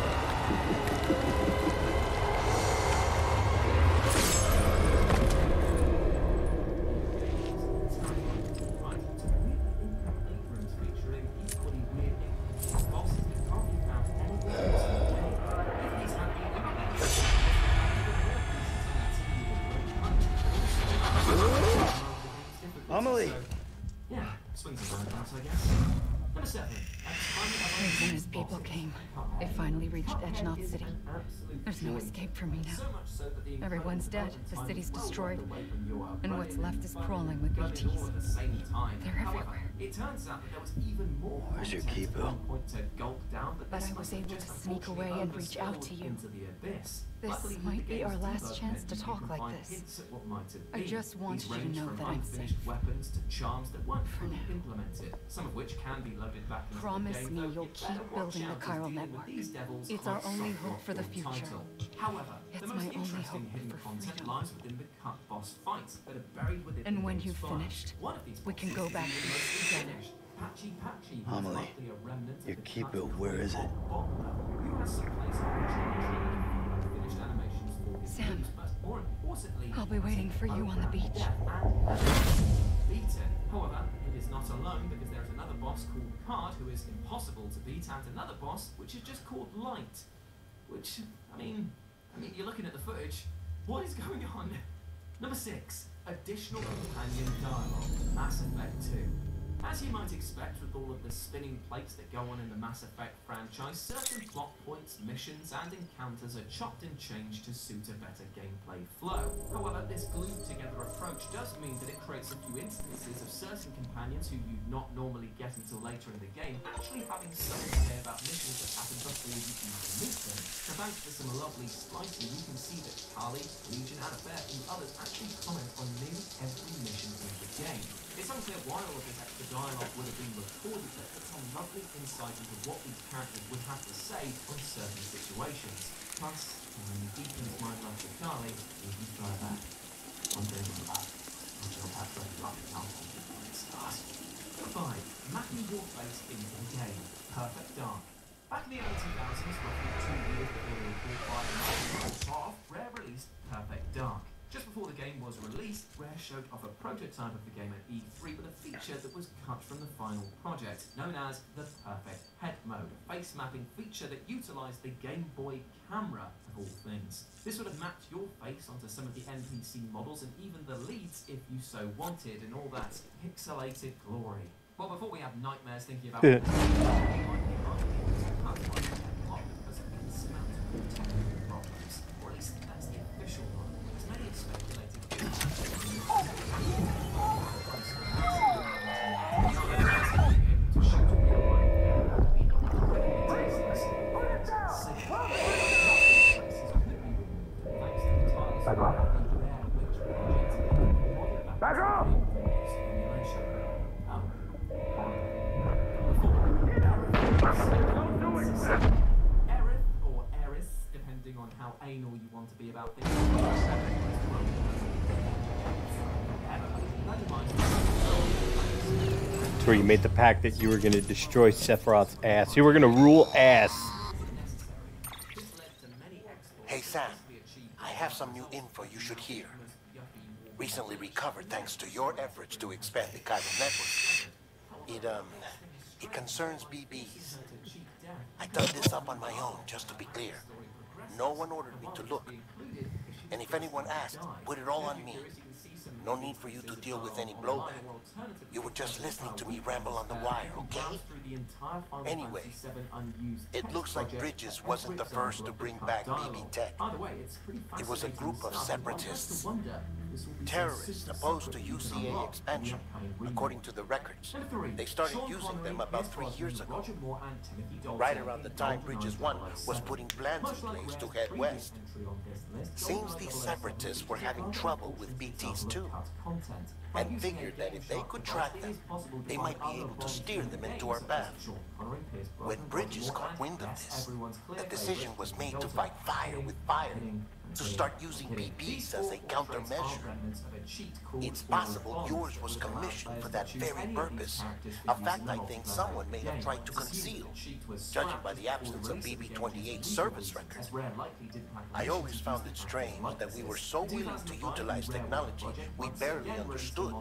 Amelie! Yeah, swings around once, I guess. Number seven. As soon as people came, they finally reached Edge Knot City. There's no escape for me now. Everyone's dead, the city's destroyed, and what's left is crawling with B Ts. They're everywhere. It turns out that there was even more. Where's your key, Bill? But I was able to sneak away and reach out to you. This might be our last chance to talk like this. I just want you to know that I'm safe. Weapons to charms that weren't fully implemented, some of which can be loaded back into Promise the game, me though you'll you keep better watch building the out as chiral dealing with network. these devils It's our can't only solve hope for the your future. title. However, It's the my most only interesting hope hidden for content freedom. lies within the cut boss fights that are buried within And the when game's you've files. finished, One of these we can bosses go back is to the most this together. finished. Patchy Patchy, who is Amelie, likely a remnant of your the key cut bill, where is it? bot level, who has some place on the finished animations for his Sam, games, but more importantly, I'll be waiting for you on the beach. Beaten. However, it is not alone because there is another boss called Card who is impossible to beat, and another boss which is just called Light. Which, I mean, I mean, you're looking at the footage. What is going on? Number six, additional companion dialogue. Mass Effect two. As you might expect with all of the spinning plates that go on in the Mass Effect franchise, certain plot points, missions, and encounters are chopped and changed to suit a better gameplay flow. However, this glued-together approach does mean that it creates a few instances of certain companions who you'd not normally get until later in the game actually having something to say about missions that happened before you even meet them. So thanks to some lovely splicing, you can see that Carly, Legion, Annabeth, and others actually comment on nearly every mission in the game. It's unclear why all of this extra dialogue would have been recorded, but it's some lovely insight into what these characters would have to say on certain situations. Plus, when you deepens my love for Charlie, even further. One day we'll have, I shall have to love it out on the stars. Five, mapping your face into the game. Perfect Dark. Back in the early two thousands, roughly two years before the report by the Microsoft, Rare released Perfect Dark. Just before the game was released, Rare showed off a prototype of the game at E three with a feature that was cut from the final project, known as the Perfect Head Mode, a face mapping feature that utilised the Game Boy camera, of all things. This would have mapped your face onto some of the N P C models and even the leads if you so wanted, in all that pixelated glory. Well, before we have nightmares thinking about Yeah. because of insurmountable technical problems, or at least that's the official one. As many have speculated. Thanks to the Aerith, or Eris, depending on how anal you want to be about things. That's where you made the pact that you were going to destroy Sephiroth's ass. You were going to rule ass. Hey Sam, I have some new info you should hear. Recently recovered thanks to your efforts to expand the chiral network. It, um, it concerns B Bs. I dug this up on my own, just to be clear. No one ordered me to look. And if anyone asked, put it all on me. No need for you to deal with any blowback. You were just listening to me ramble on the wire, okay? Anyway, it looks like Bridges wasn't the first to bring back B B tech. It was a group of separatists. Terrorists opposed to U C A expansion, according to the records. They started using them about three years ago. Right around the time Bridges one was putting plans in place to head west. Seems these separatists were having trouble with B Ts too, and figured that if they could track them, they might be able to steer them into our path. When Bridges caught wind of this, the decision was made to fight fire with fire, to start using B Bs as a countermeasure. It's possible yours was commissioned for that very purpose, a fact I think someone may have tried to conceal, judging by the absence of B B twenty-eight service records. I always found it strange that we were so willing to utilize technology we barely understood.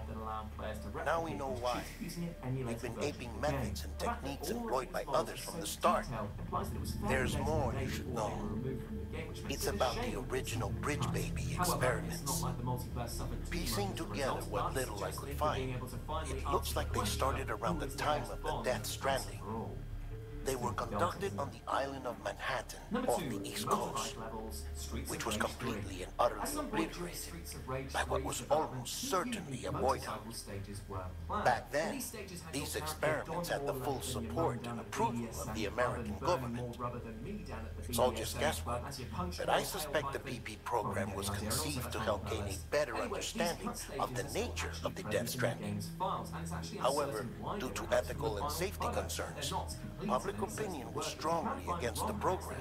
Now we know why. We've been aping methods and techniques employed by others from the start. There's more you should know. It's about the original Bridge Baby experiments. Piecing together what little I could find, it looks like they started around the time of the Death Stranding. They were conducted on the island of Manhattan off the East Coast, which was completely and utterly obliterated by what was almost certainly a void house. Back then, these experiments had the full support and approval of the American government. It's all just guesswork, but I suspect the B B program was conceived to help gain a better understanding of the nature of the Death Stranding. However, due to ethical and safety concerns, public opinion was strongly against the program.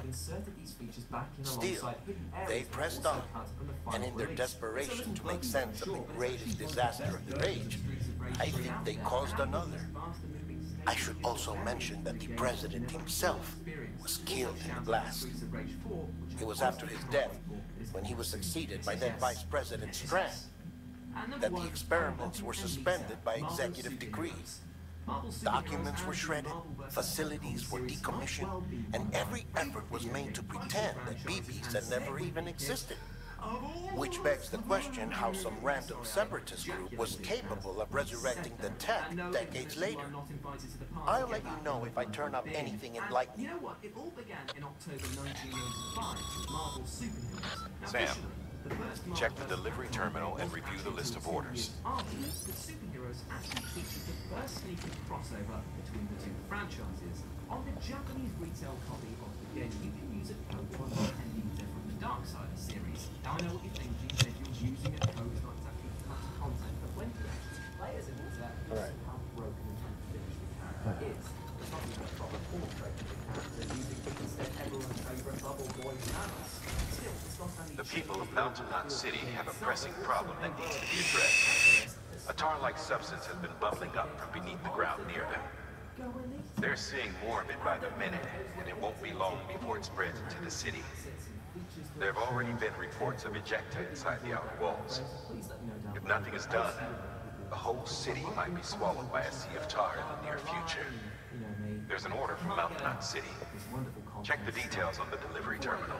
Still, they pressed on, and in their desperation to make sense of the greatest disaster of their age, I think they caused another. I should also mention that the president himself was killed in the blast. It was after his death, when he was succeeded by then Vice President Strand, that the experiments were suspended by executive decree. Documents were shredded, facilities were decommissioned, and every effort was made to pretend that B Bs had never even existed. Which begs the question how some random separatist group was capable of resurrecting the tech decades later. I'll let you know if I turn up anything enlightening. You know what? It all began in October nineteen ninety-five with Marvel's superheroes. Sam, check the delivery terminal and review the list of orders. Afterwards, the superheroes actually featured the first sneaky crossover between the two franchises. On the Japanese retail copy of the game, you can use a code for any from the Dark Side series. Now I know what you're thinking, that you're using a code is not exactly cut to content, but when you actually play as an user, you see how broken and unfinished the character is. It's not even a proper portrait of the character, using instead everyone's favourite bubble boy Thanos. Still, it's not only The people of Mountain Knot City have a pressing problem that needs to be addressed. A tar-like substance has been bubbling up from beneath the ground near them. They're seeing more of it by the minute, and it won't be long before it spreads into the city. There have already been reports of ejecta inside the outer walls. If nothing is done, the whole city might be swallowed by a sea of tar in the near future. There's an order from Mountain Knot City. Check the details on the delivery terminal.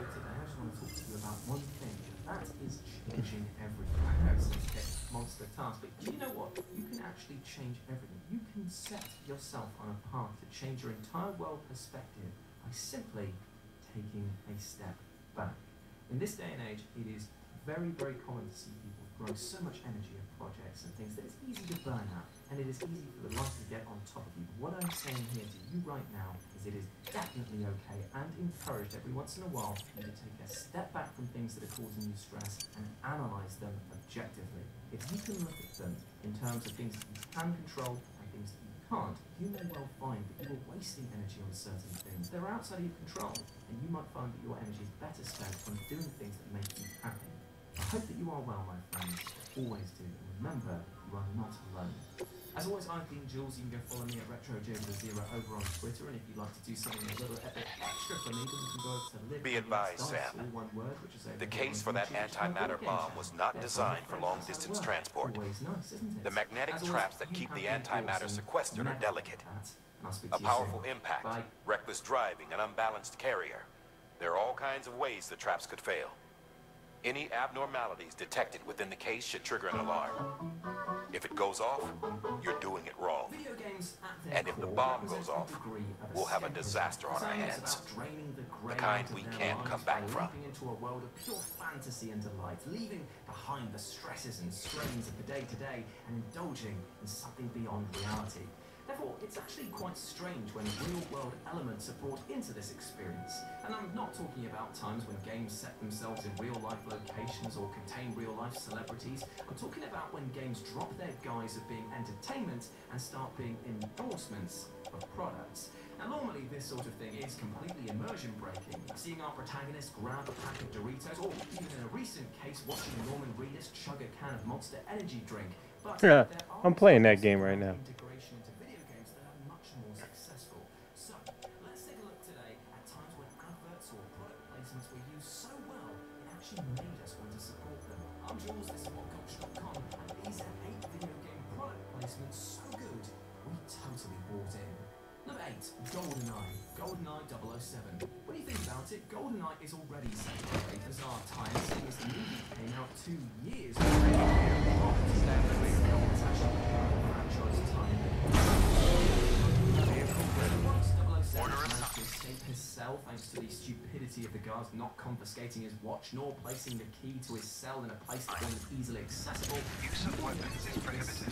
One thing, that is changing everything. I know it's a bit monster task, but you know what? You can actually change everything. You can set yourself on a path to change your entire world perspective by simply taking a step back. In this day and age, it is very, very common to see people throw so much energy at projects and things that it's easy to burn out, and it is easy for the light to get on top of you. But what I'm saying here to you right now is it is definitely okay and encouraged every once in a while for you to take a step back from things that are causing you stress and analyze them objectively. If you can look at them in terms of things that you can control and things that you can't, you may well find that you are wasting energy on certain things that are outside of your control, and you might find that your energy is better spent on doing things that make you happy. I hope that you are well, my friends. Always do. And remember, you are not alone. As always, I've been Jules. You can go follow me at RetroJames0 over on Twitter, and if you'd like to do something a little bit extra for me, then you can go over to Live. Be advised, Sam. All one word, which is over The here case on for that YouTube. antimatter Now, bomb was not designed for long-distance transport. Always nice, isn't it? The magnetic As always, traps that you keep have the been antimatter awesome. sequestered are Never delicate. forget that. And I'll speak A to you soon. powerful impact, Bye. reckless driving, an unbalanced carrier. There are all kinds of ways the traps could fail. Any abnormalities detected within the case should trigger an alarm. If it goes off, you're doing it wrong. Video games at their And if the core bomb represent goes a off, degree of we'll have a escapism. disaster on our It's hands. about draining the The grey kind out of we their can't lives come by back from. leaping into a world of pure fantasy and delight, leaving behind the stresses and strains of the day-to-day and indulging in something beyond reality. Therefore, it's actually quite strange when real-world elements are brought into this experience. And I'm not talking about times when games set themselves in real-life locations or contain real-life celebrities. I'm talking about when games drop their guise of being entertainment and start being endorsements of products. Now, normally this sort of thing is completely immersion-breaking. Seeing our protagonist grab a pack of Doritos, or even in a recent case, watching Norman Reedus chug a can of Monster Energy drink. But Yeah, there are I'm playing that game right now. integration into video games that are much more successful. So, let's take a look today at times when adverts or product placements were used so well, it actually made us want to support them. I'm Jules, this is what coach dot com, and these are eight video game product placements so good, we totally bought in. Number eight, GoldenEye. GoldenEye double oh seven. What do you think about it? GoldenEye is already set for a bizarre time, seeing as the movie came out two years before. It's actually a franchise time. Managed to escape his cell thanks to the stupidity of the guards not confiscating his watch nor placing the key to his cell in a place that wasn't easily accessible. Use of weapons is prohibited.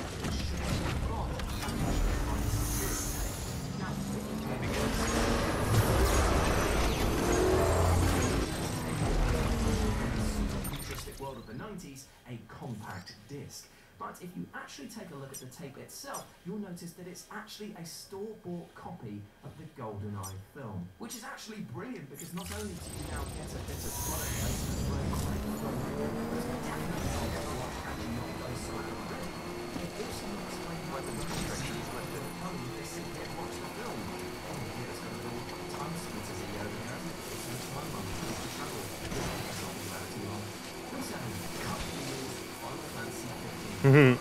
Futuristic world of the nineties, a compact disc. But if you actually take a look at the tape itself, you'll notice that it's actually a store-bought copy of the GoldenEye film, which is actually brilliant because not only do you now get a bit of product placement for a great film, but definitely not get a lot of action on those side already. It also explains why the restrictions lifted at home if they simply watch the film. Oh, yeah, it's going to go time splitters a year ago, hasn't it? It's much my mum used to travel. It's not about too long. Number seven, Cut the Rules, Final Fantasy fifteen. Mm-hmm.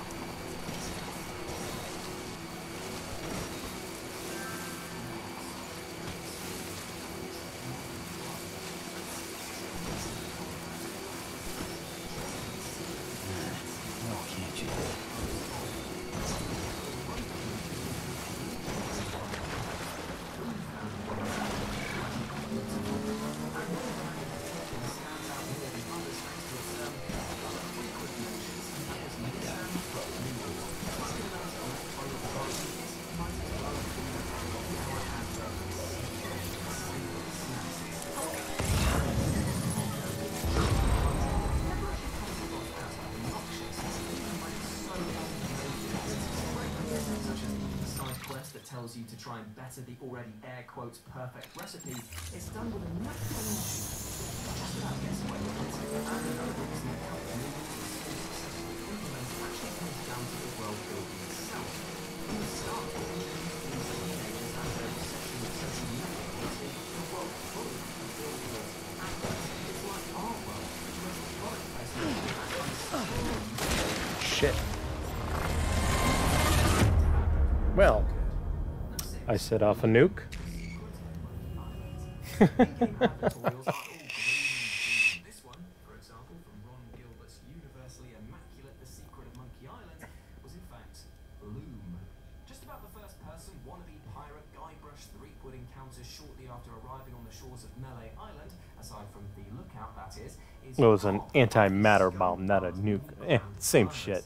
You to try and better the already air quotes perfect recipe, it's done with a natural just about guess away with it. And another reason that helps movies with so successfully implemented actually comes down to the world building itself. From the start, it introduced these teenagers and their reception of social media into the world full of billboards, adverts. It's like our world, which makes the product placement. Shit. Well, I set off a nuke. This one, for example, from Ron Gilbert's universally immaculate The Secret of Monkey Island, was in fact Bloom. Just about the first person wannabe pirate Guybrush Threepwood encounters shortly after arriving on the shores of Melee Island, aside from the lookout that is, is It was an antimatter bomb, not a nuke. Eh, same shit.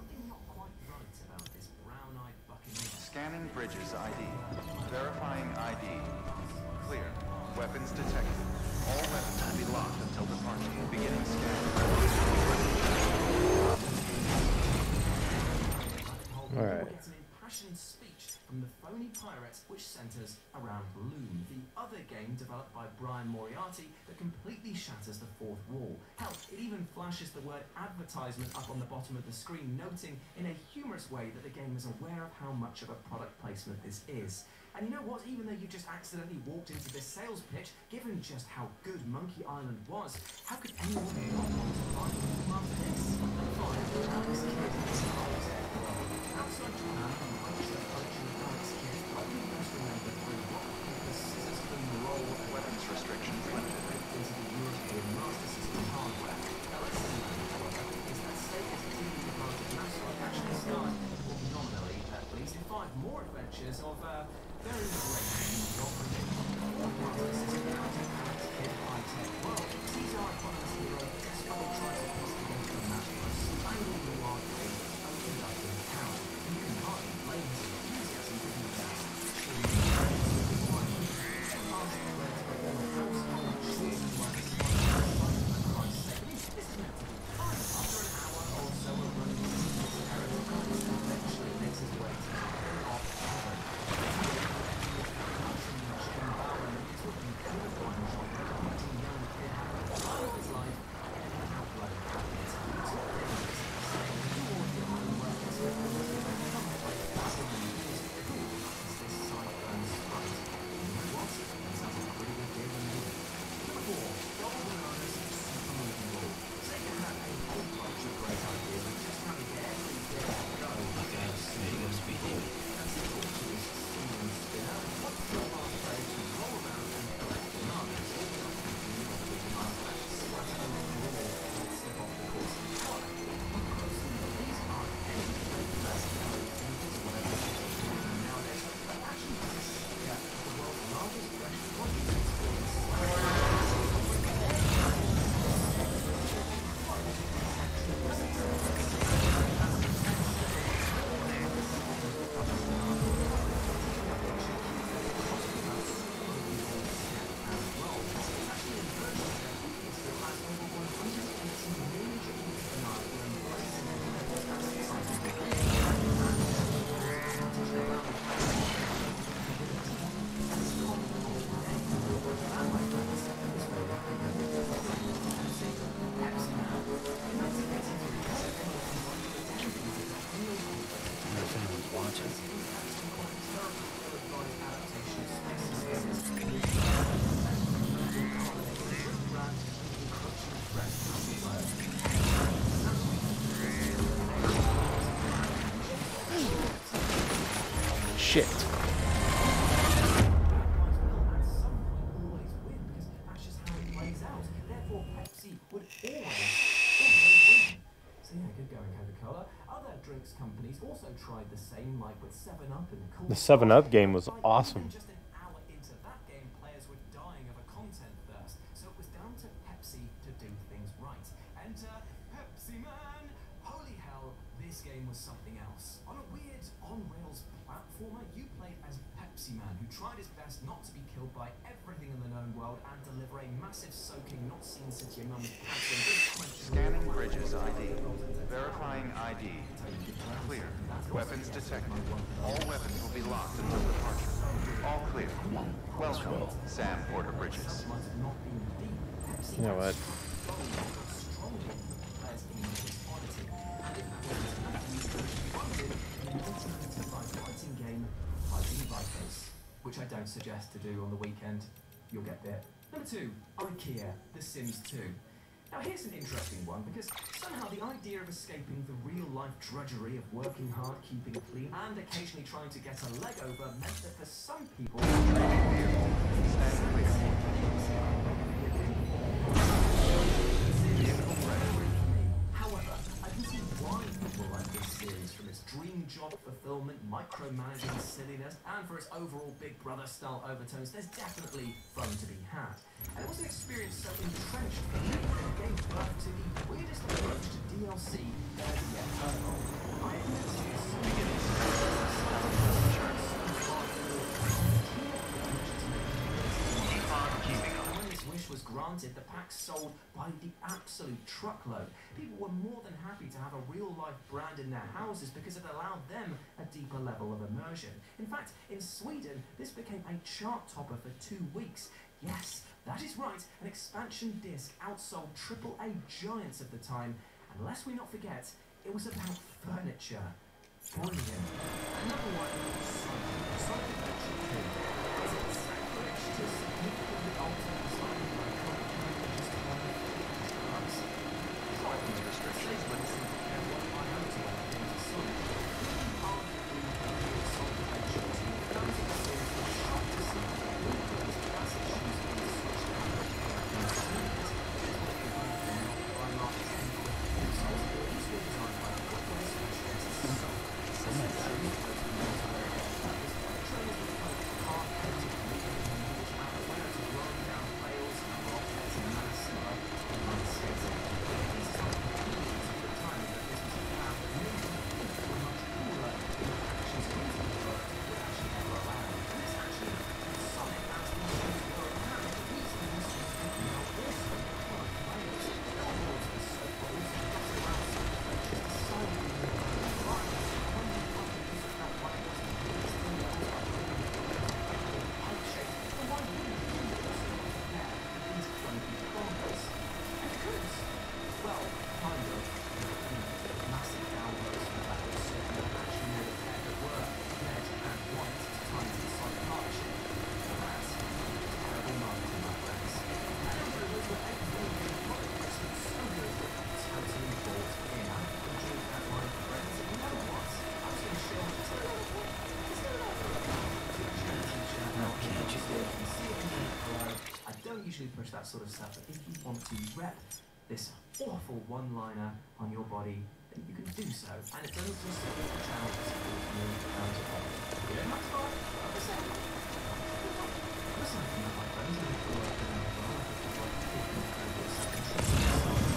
Scanning bridges I D. Verifying I D. Clear. Weapons detected. All weapons will be locked until departure. Beginning scanning. Alright. impassioned speech from the phony pirates which centers around Bloom, the other game developed by Brian Moriarty that completely shatters the fourth wall. Hell, it even flashes the word advertisement up on the bottom of the screen, noting in a humorous way that the game is aware of how much of a product placement this is. And you know what, even though you just accidentally walked into this sales pitch, given just how good Monkey Island was, how could anyone not want to buy it after this? Fine, Alex Kidd is out. Outside Japan, a bunch of collection of Alex Kidd, probably best remembered through rock, paper, scissors, and roll Weapons restrictions limited. into the European Master System hardware. Now let's see, however, is that Sega's deeply departed mascot actually starred, or nominally at least, in five more adventures of, uh, very great mediocrity. All Master System out of Alex Kidd high-tech world sees our eponymous hero desperately try to put together a match for a spangled new arcade opened up in town. You can hardly blame his enthusiasm for the best. After an hour or so of running into this terrible eventually makes his way to the off heaven. Shit. Companies also tried the same, like with seven up and Cool. The seven up game was awesome. Just an hour into that game, players were dying of a content thirst, so it was down to Pepsi to do things right. Enter Pepsi Man! Holy hell, this game was something else. On a weird, on-rails platformer, you played as Pepsi Man, who tried his best not to be killed by everything in the known world and deliver a massive soaking, not seen since your mum's pants. Scanning Bridges I D. Verifying I D. Clear. Weapons detected. All weapons will be locked until departure. All clear. Welcome, Sam Porter Bridges. You know what? Which I don't suggest to do on the weekend. You'll get there. Number two, IKEA, The Sims two. Now here's an interesting one, because somehow the idea of escaping the real-life drudgery of working hard, keeping clean, and occasionally trying to get a leg over meant that for some people... However, I can see why people like this series, from its dream job fulfillment, micromanaging silliness, and for its overall Big Brother-style overtones. There's definitely fun to be had. And it was an experience so entrenched for me that it gave birth to the weirdest approach to D L C ever yet heard of. I admit when this wish was granted, the packs sold by the absolute truckload. People were more than happy to have a real-life brand in their houses because it allowed them a deeper level of immersion. In fact, in Sweden, this became a chart topper for two weeks. Yes, that is right, an expansion disc outsold triple A giants of the time. And lest we not forget, it was about furniture. Brilliant. Another one, Sonic. Sonic Adventure two. Is it sacrilege to significantly alter the design of my comic just to run the drugs? Quite these restrictions, but it's and what I hope to want into Sonic. Arguably, the real Sonic Adventure two. Fans of the series were shocked to see that the these classic shoes in such coverage and series. By Mark ten pixels, these were designed by a couple of specialists. Usually push that sort of stuff, but if you want to rep this awful one-liner on your body, then you can do so, and it doesn't just support the channel, it supports me pounds of fun. Yeah, that's fine. That's it. Aside from that, my friends, I feel like I'm as well. I feel like taking a kind of second trip to the sun.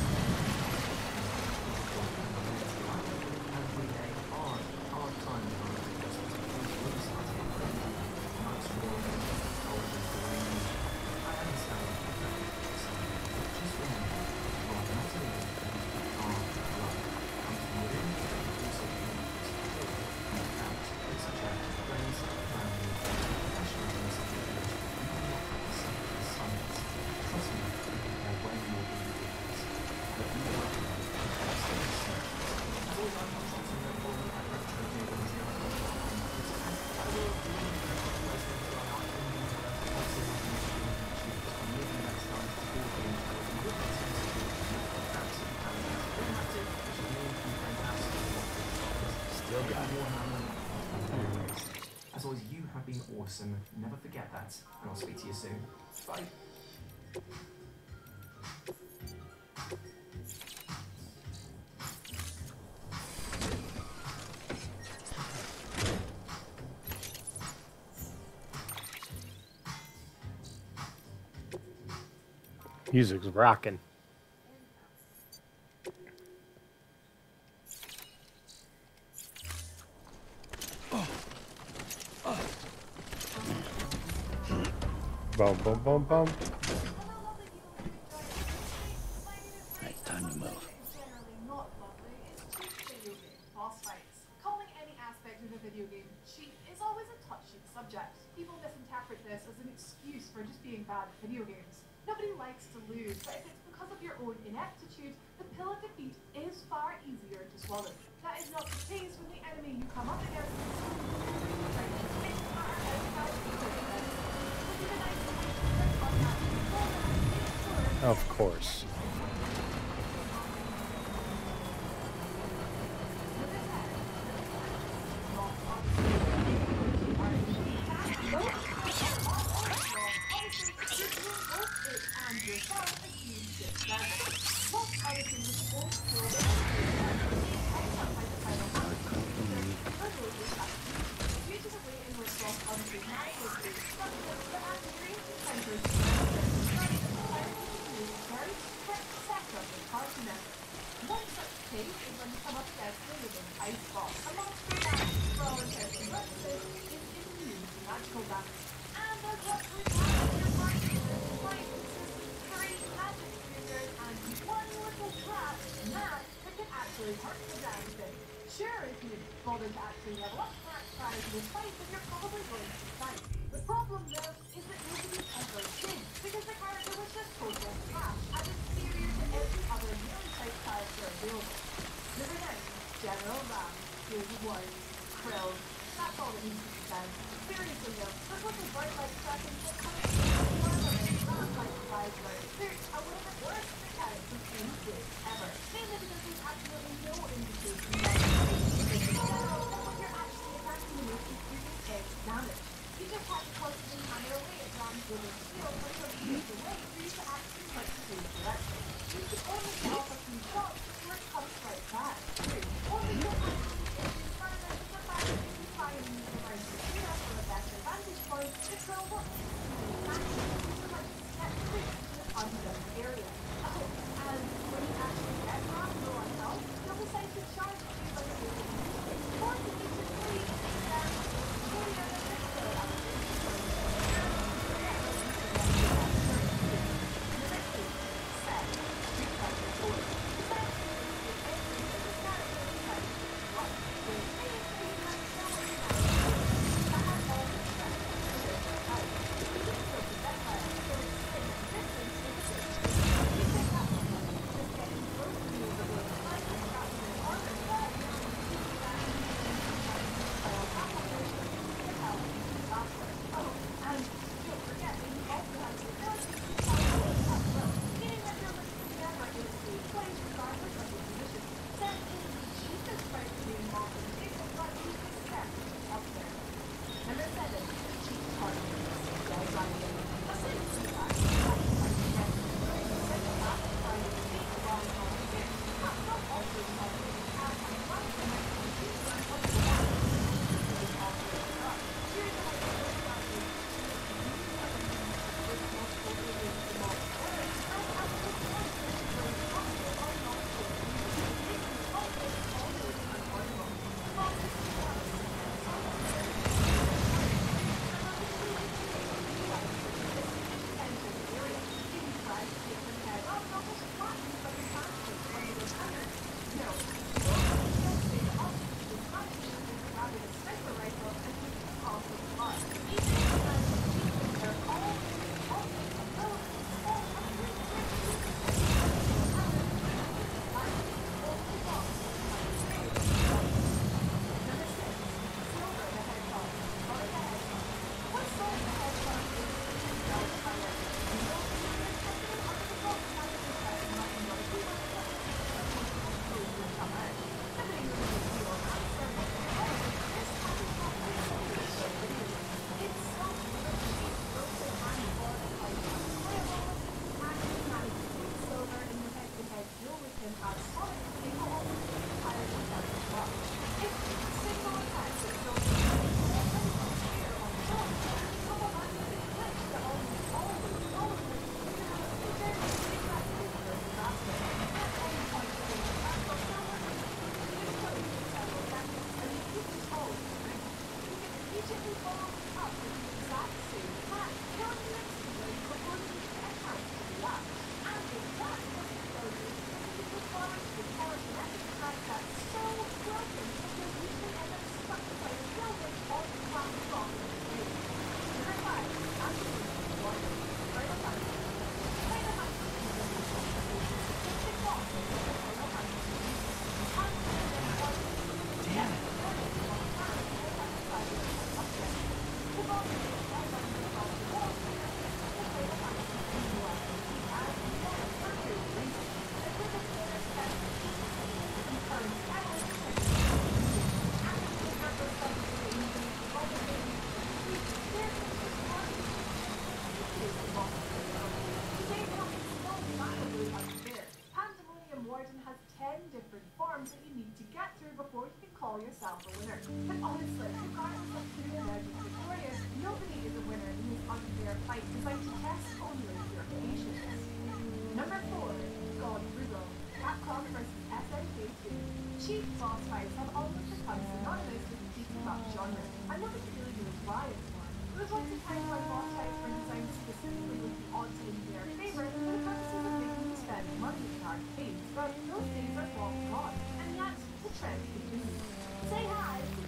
Every day, hard, hard time in life, because it's a really starting to get nice warm, cold and green. I understand what you're doing, so just remember, you are not alone, you are loved. And within you also communities with and out, such as friends, family, professionals in this situation. You will not have the same as silence. Trust me, they are way more than you realize. But you will have to know, and stay safe. As always, I'm not sure to know more about retro games and other things. I will do the place where I are in the also maybe next time to do games that will be with the teams to do absolutely fantastic. Which is really fantastic. Still got it. As always, you have been awesome. Never forget that. And I'll speak to you soon. Bye. Music's rocking. Bum bum bum bum. It's time to move. Boss fights. Calling any aspect of a video game cheap is always a touchy subject. People misinterpret this as an excuse for just being bad at video games. Nobody likes to lose, but if it's because of your own ineptitude, the pill of defeat is far easier to swallow. That is not the case when the enemy you come up against Of course. to actually level up prior to this fight, then you're probably going to fight. The problem, though, is that nobody ever did, because the character was just total trash and inferior to every other melee-type character available. Number nine, General Ram, Good One, Krill. That's all that needs to be said. Seriously though, there's nothing bright like cracking shit coming from the armament, not like five letter suits, and one of the worst mechanics of any game ever. Mainly because there's absolutely no indication that that when you're actually attacking the most increasing edge damage. You just have to constantly hammer away at Ram's wooden shield for some years away for you to actually touch the stage directly. You can only get off a few shots before it comes right back. Only to actually get you further is the fact that if you try and use the right shooter for a better vantage point, it will work. So much step three to the undone area. Oh, and when you actually get Ram low on health, you'll decide to charge you by the way that you do it. Or you need to flee and go the other way. yourself a winner. But honestly, regardless of who emerges victorious, nobody is a winner in this unfair fight designed to test only your patience. Number four, God Brutal, Capcom versus S N K two. Cheap boss fights have almost become synonymous with the beat 'em up genre, and nobody really knows why anymore. There's lots of times when boss fights were designed specifically with the odds in their favor for the purposes of making you spend money in arcades, but those days are long gone, and yet the trend continues. Say hi to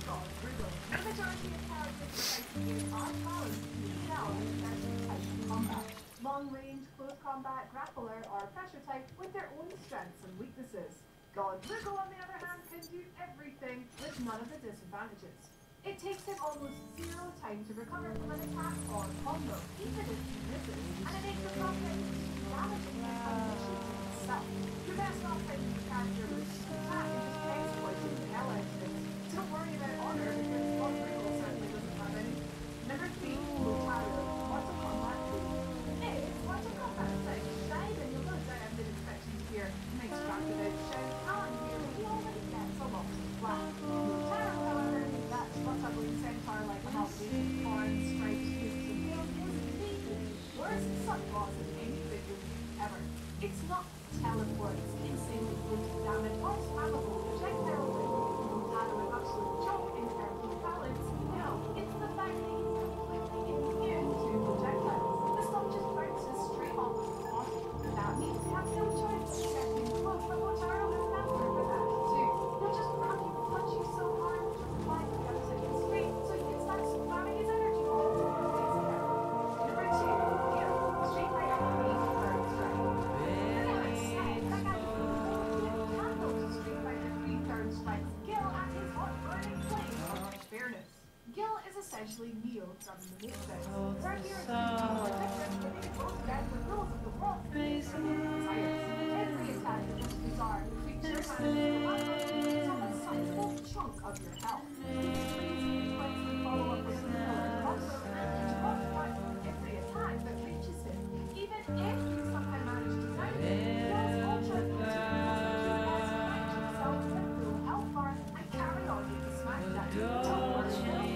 long-range, close combat, grappler, or pressure type with their own strengths and weaknesses. God Lugo, on the other hand, can do everything with none of the disadvantages. It takes him almost zero time to recover from an attack or combo, even if he misses, and it makes the combat damaging and unleashes itself. Your best off finding the character with attack and just exploiting the hell out of it. Don't worry about honor because God Lugo certainly doesn't have any. Number three, Motaro, Mortal Kombat two. Hey, it's Mortal Kombat six. Shine, and you'll no doubt have been expecting to hear nice track about Shao Kahn here, but he already gets a lot of flack. Motaro, however, that's what's ugly centaur like combination horns, stripes, twists, and tails is the worst subboss in any video game ever. It's not teleports, insanely good damage, or spammable projectile like Motaro an absolute joke in terms of balance. No, it's the fact that he's completely immune to projectiles. The stuff just bounces straight off of his body. That means you have no choice but getting close, but Motaro is never for that too. He'll just grab you, punch you so hard, just fly to the other side of the screen, so you can start spamming his energy balls in your face again. Number two, Gil, Street Fighter three, Third Strike. For goodness sake, that guy is the candle to Street Fighter three, Third Strike's Gil and his hot burning flame of fairness. Gil is essentially Neo from the Matrix. Our heroes are different, but they both get the rules of the world and their desires. Every attack is just bizarre. Creature manages to land on a sizable chunk of your health. These trees quickly follow up with a killer also and drop one on every attack that reaches him. Even if you somehow manage to down him, Gil's ultra ability will keep us find yourself in a full health bar and carry on with the smackdown. Don't worry,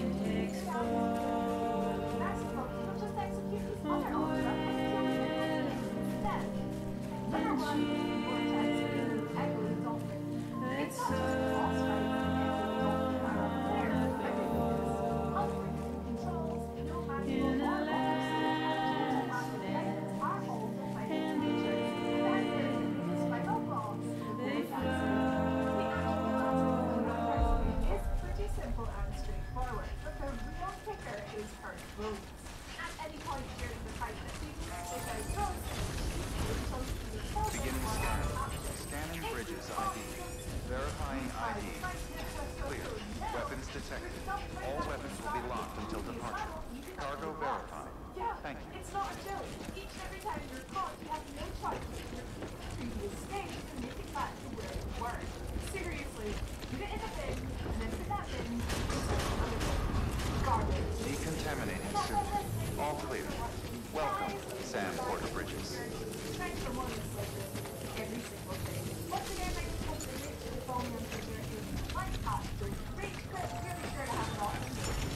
that's what he'll just execute his other ultra and kill you instead. Number one, Vortex is Ugly Dolphin. It's not just a boss fight, it's a dolphin are there for everything. Unpredictable controls, no magical or offensive, and massive weapons are all the fighting features. And then there's the Spinal Bombs, the bullet dancing. The actual magic of the combat is pretty simple and straightforward, but the real kicker is her throws. At any point during the fight that you can stick out throws, Beginning scan. Scanning bridges I D. Verifying I D. Clear. Weapons detected. All weapons will be locked until departure. Cargo verified. Yeah, Thank you. it's not a joke. Each and every time you're caught, you have no choice but to repeat the previous stage to make it back to where you were. Seriously, put it in a bin, and then put that bin into another bin. Garbage. Decontaminating soon. All clear. Welcome, Sam Porter Bridges. Thanks for warning us like this every single day. Once again, I just hope the rich and phone on figure is like hot, so great, but really sure to have it all.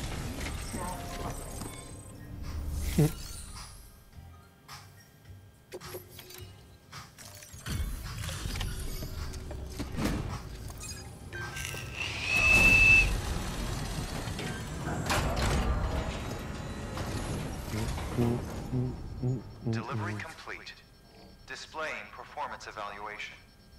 Delivery complete. Displaying performance evaluation.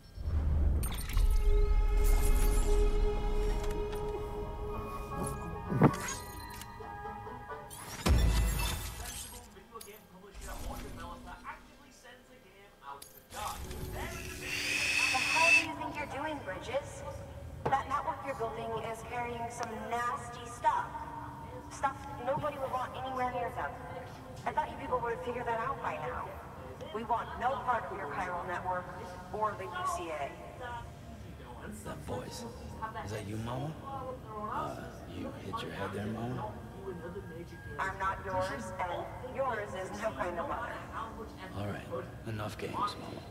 Bridges. That network you're building is carrying some nasty stuff. Stuff nobody would want anywhere near them. I thought you people would have figured that out by now. We want no part of your chiral network or the U C A. That voice. Is that you, Mama? Uh, you hit your head there, Mama? I'm not yours, and yours is no kind of mother. Alright, enough games, Mama.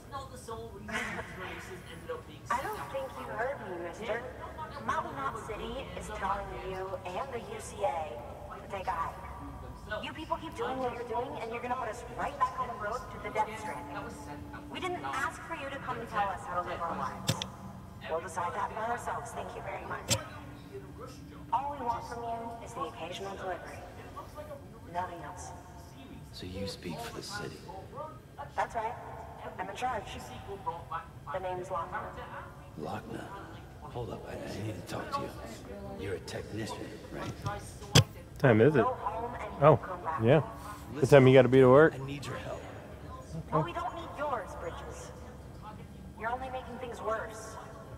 I don't think you heard me, mister. Mountain Knot City is telling you and the U C A to take a hike. You people keep doing what you're doing, and you're gonna put us right back on the road to the death stranding. We didn't ask for you to come and tell us how to live our lives. We'll decide that for ourselves, thank you very much. All we want from you is the occasional delivery. Nothing else. So you speak for the city. That's right. I'm in charge. The name's Lochner. Lochner? Hold up, I, I need to talk to you. You're a technician, right? Time is it? Oh, yeah. What time you got to be to work? I need your help. Well, we don't need yours, Bridges. You're only making things worse.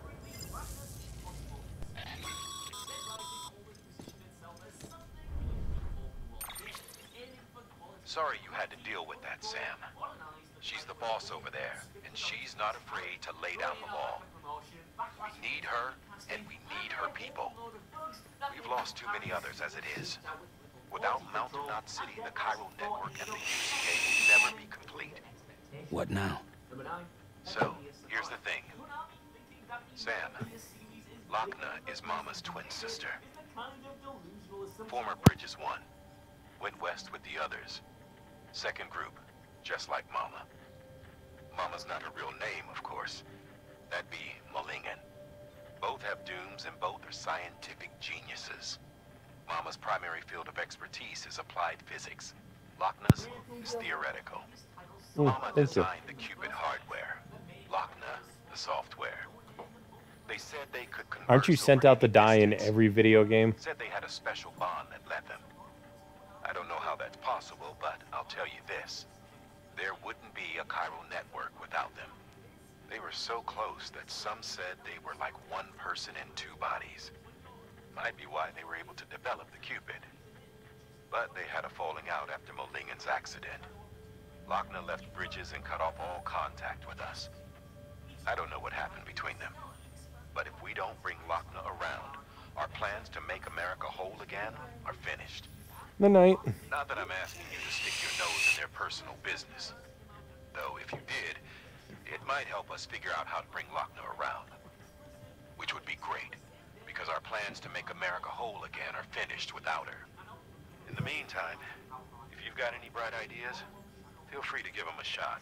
Sorry you had to deal with that, Sam. She's the boss over there, and she's not afraid to lay down the law. We need her, and we need her people. We've lost too many others as it is. Without Mountain Knot City, the Cairo Network and the U C A will never be complete. What now? So, here's the thing. Sam, Lochna is Mama's twin sister. Former Bridges one. Went west with the others. Second group, just like Mama. Mama's not her real name, of course. That'd be Malingen. Both have dooms and both are scientific geniuses. Mama's primary field of expertise is applied physics. Lochna's is theoretical. Mm, Mama thank you. designed the Cupid hardware. Lochna, the software. They said they could converse Aren't you sent out to die in every video game? Said they had a special bond that led them. I don't know how that's possible, but I'll tell you this. There wouldn't be a Cairo network without them. They were so close that some said they were like one person in two bodies. Might be why they were able to develop the Cupid. But they had a falling out after Molingen's accident. Lochna left Bridges and cut off all contact with us. I don't know what happened between them. But if we don't bring Lochna around, our plans to make America whole again are finished. Good night. Not that I'm asking you to stick your nose in their personal business. Though if you did, it might help us figure out how to bring Lochna around. Which would be great, because our plans to make America whole again are finished without her. In the meantime, if you've got any bright ideas, feel free to give them a shot.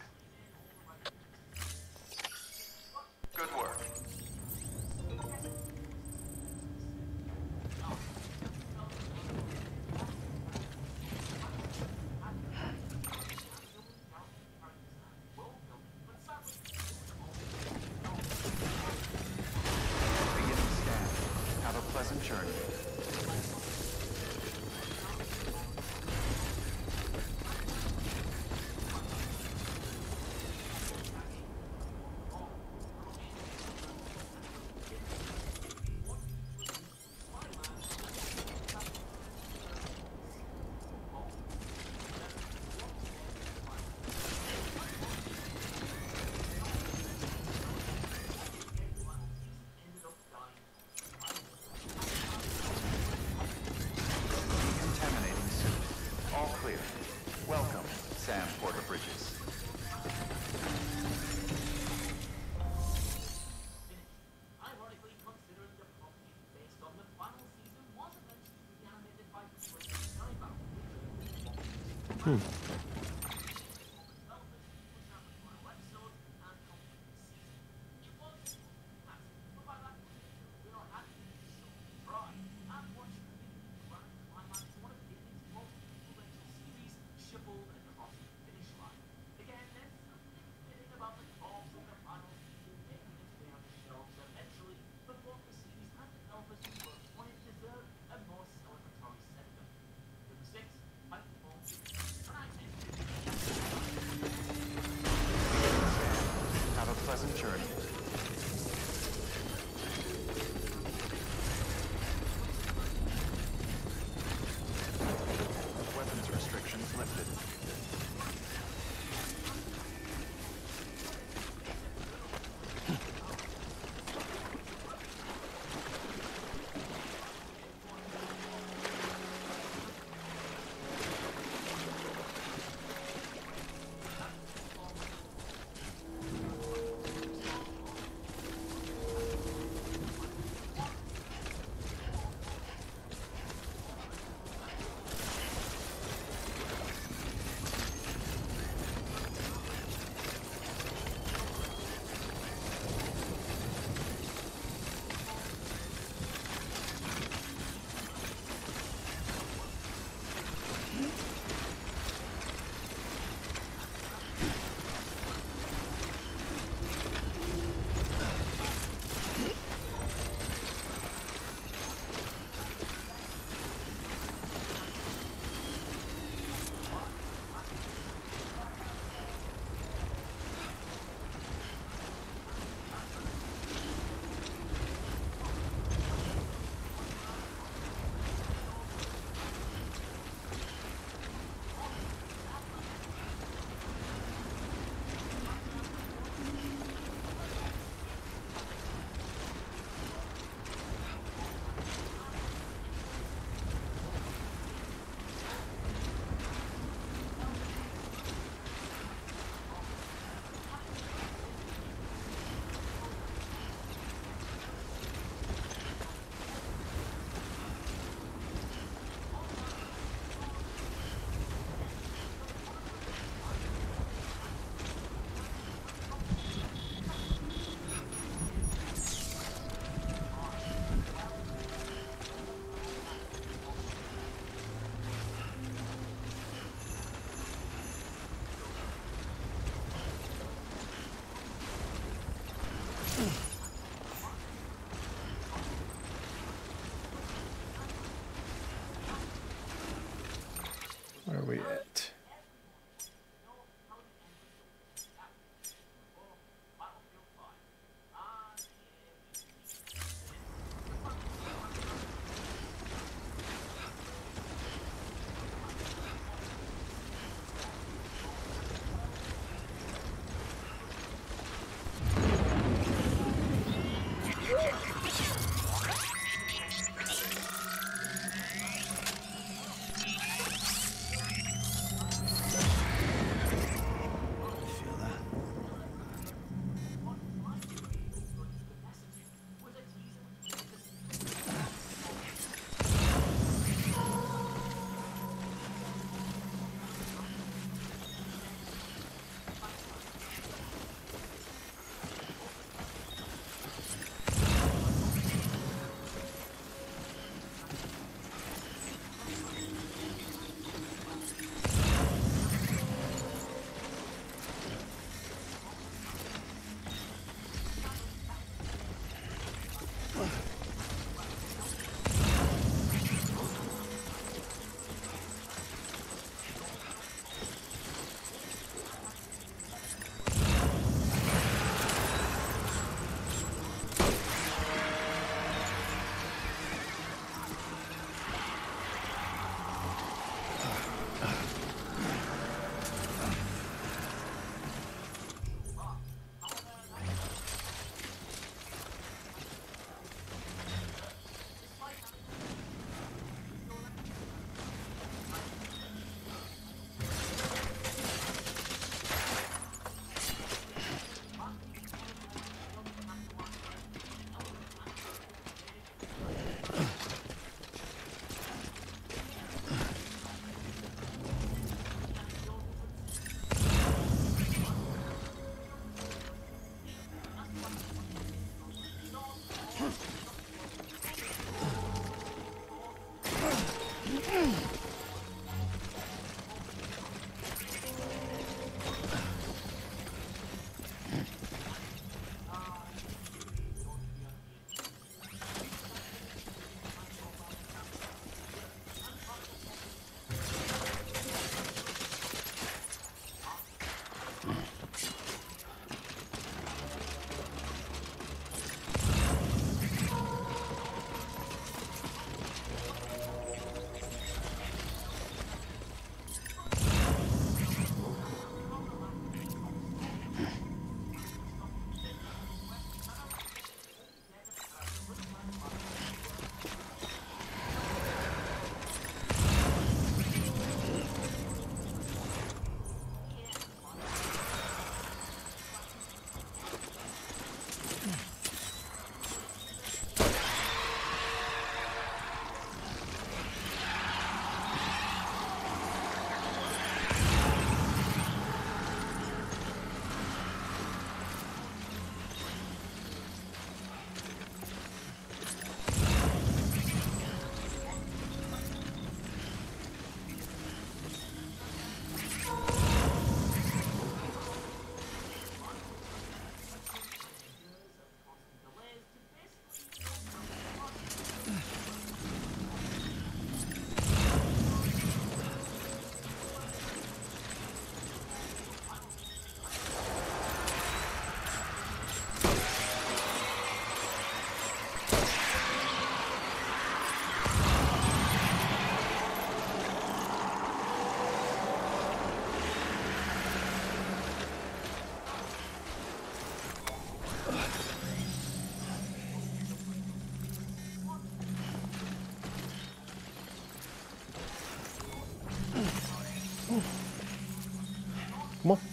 Good work. Have a pleasant journey. Decontaminating suit. All clear. Welcome, Sam Porter Bridges. Hmm. Come on.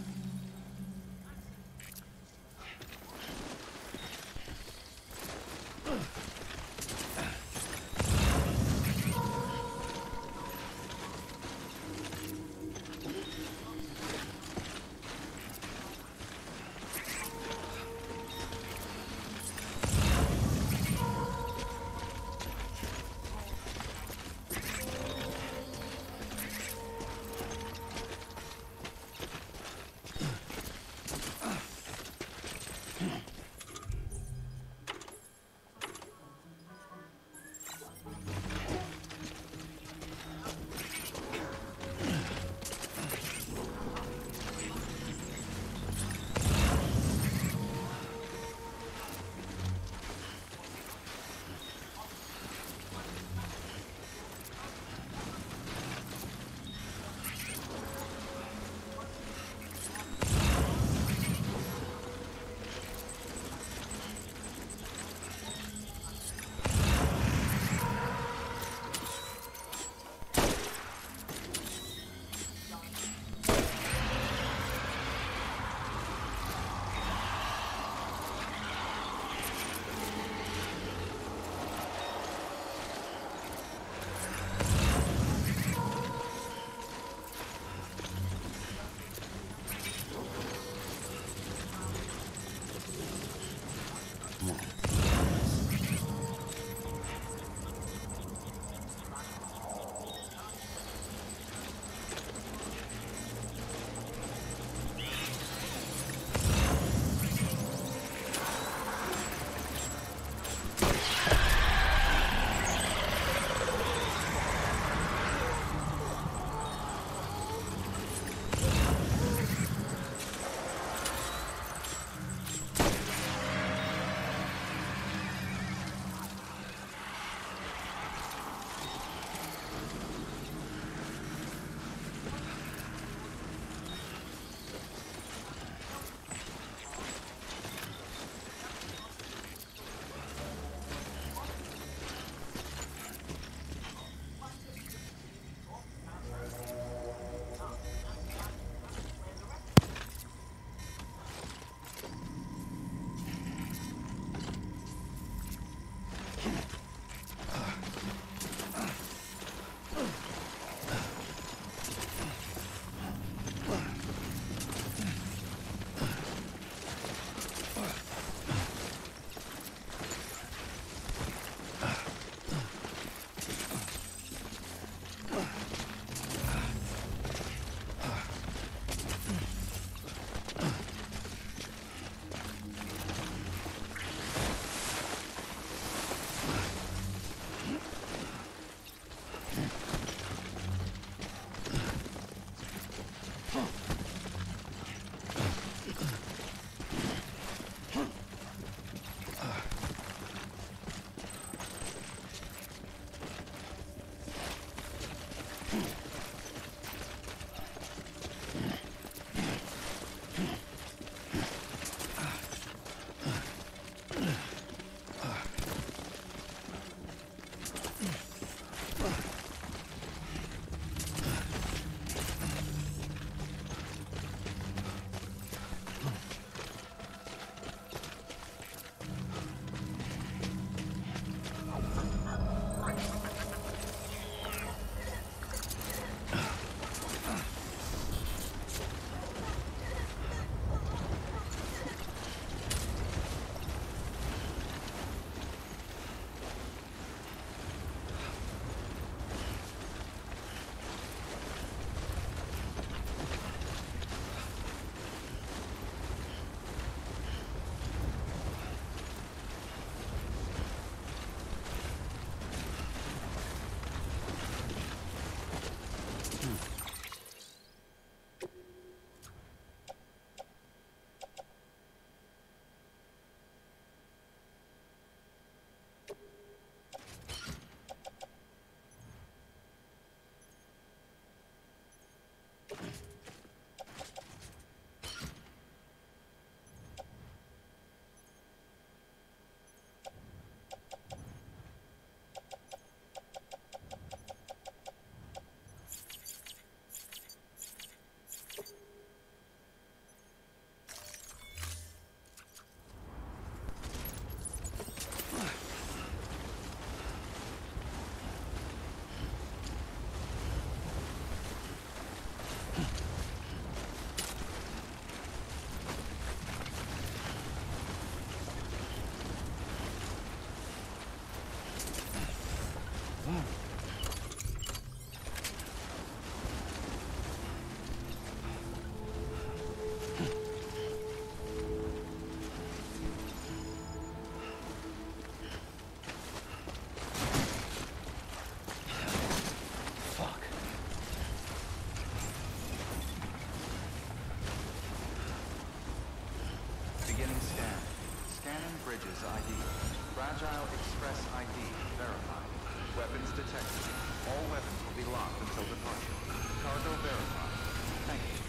Fragile Express I D verified. Weapons detected. All weapons will be locked until departure. Cargo verified. Thank you.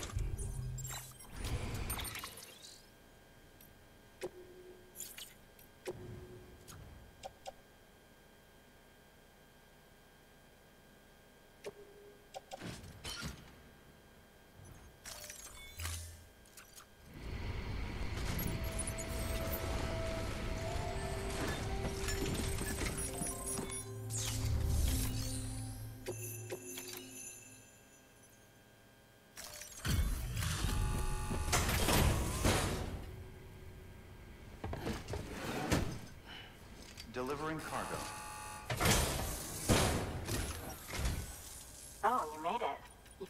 Delivering cargo. Oh, you made it.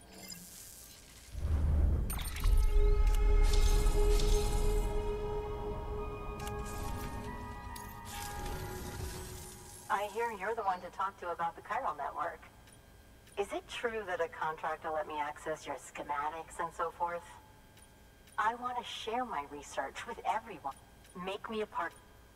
I hear you're the one to talk to about the chiral network. Is it true that a contractor let me access your schematics and so forth? I want to share my research with everyone. Make me a part.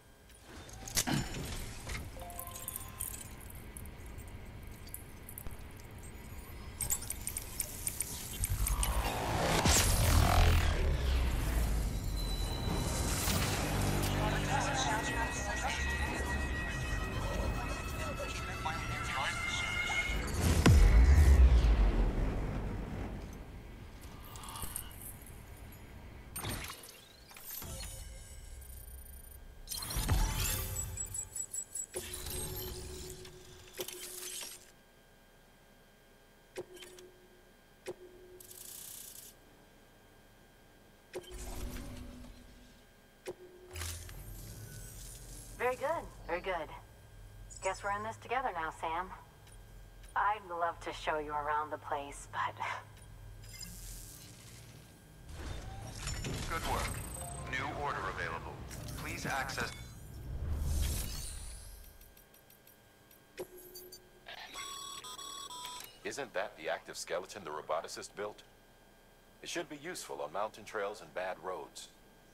Very good, very good. Guess we're in this together now, Sam. I'd love to show you around the place, but... Good work. New order available. Please access... Isn't that the active skeleton the roboticist built? It should be useful on mountain trails and bad roads.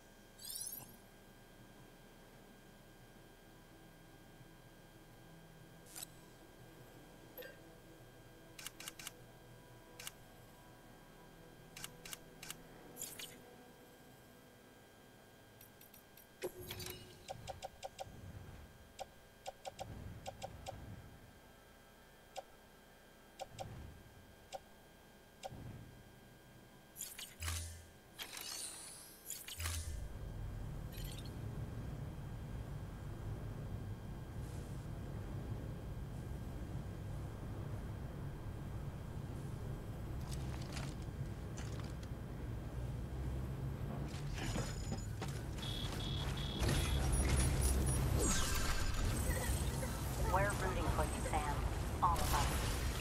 We're rooting for you, Sam. All of us.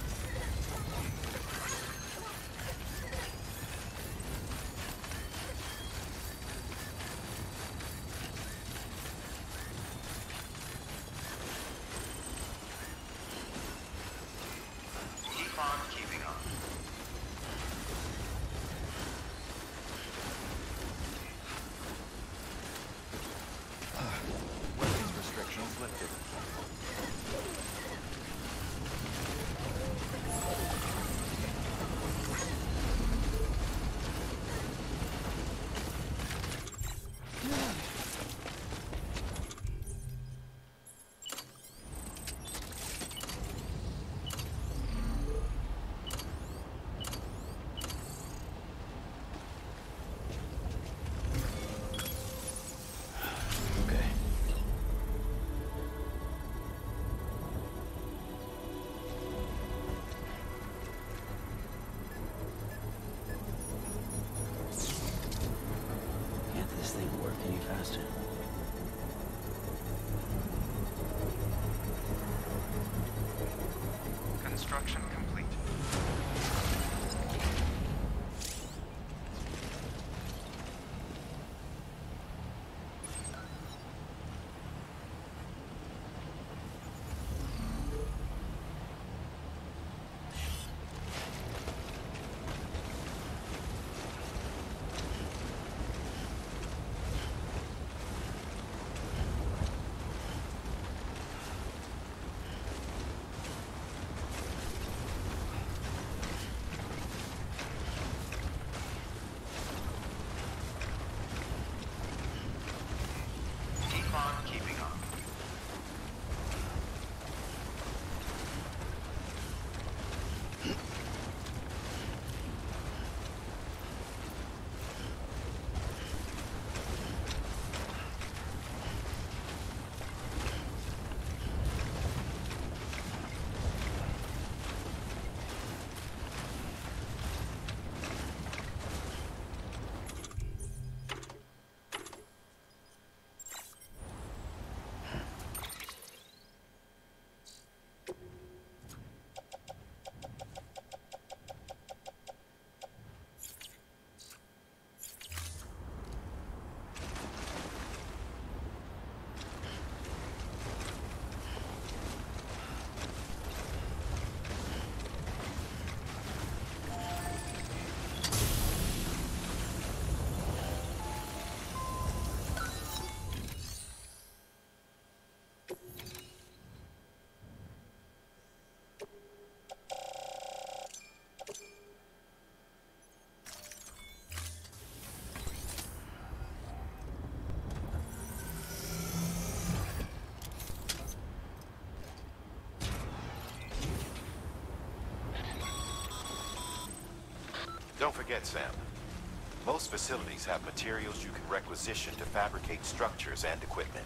Keep on keeping on. Weapons restrictions lifted. Can't this thing work any faster? Construction complete. Don't forget, Sam. Most facilities have materials you can requisition to fabricate structures and equipment.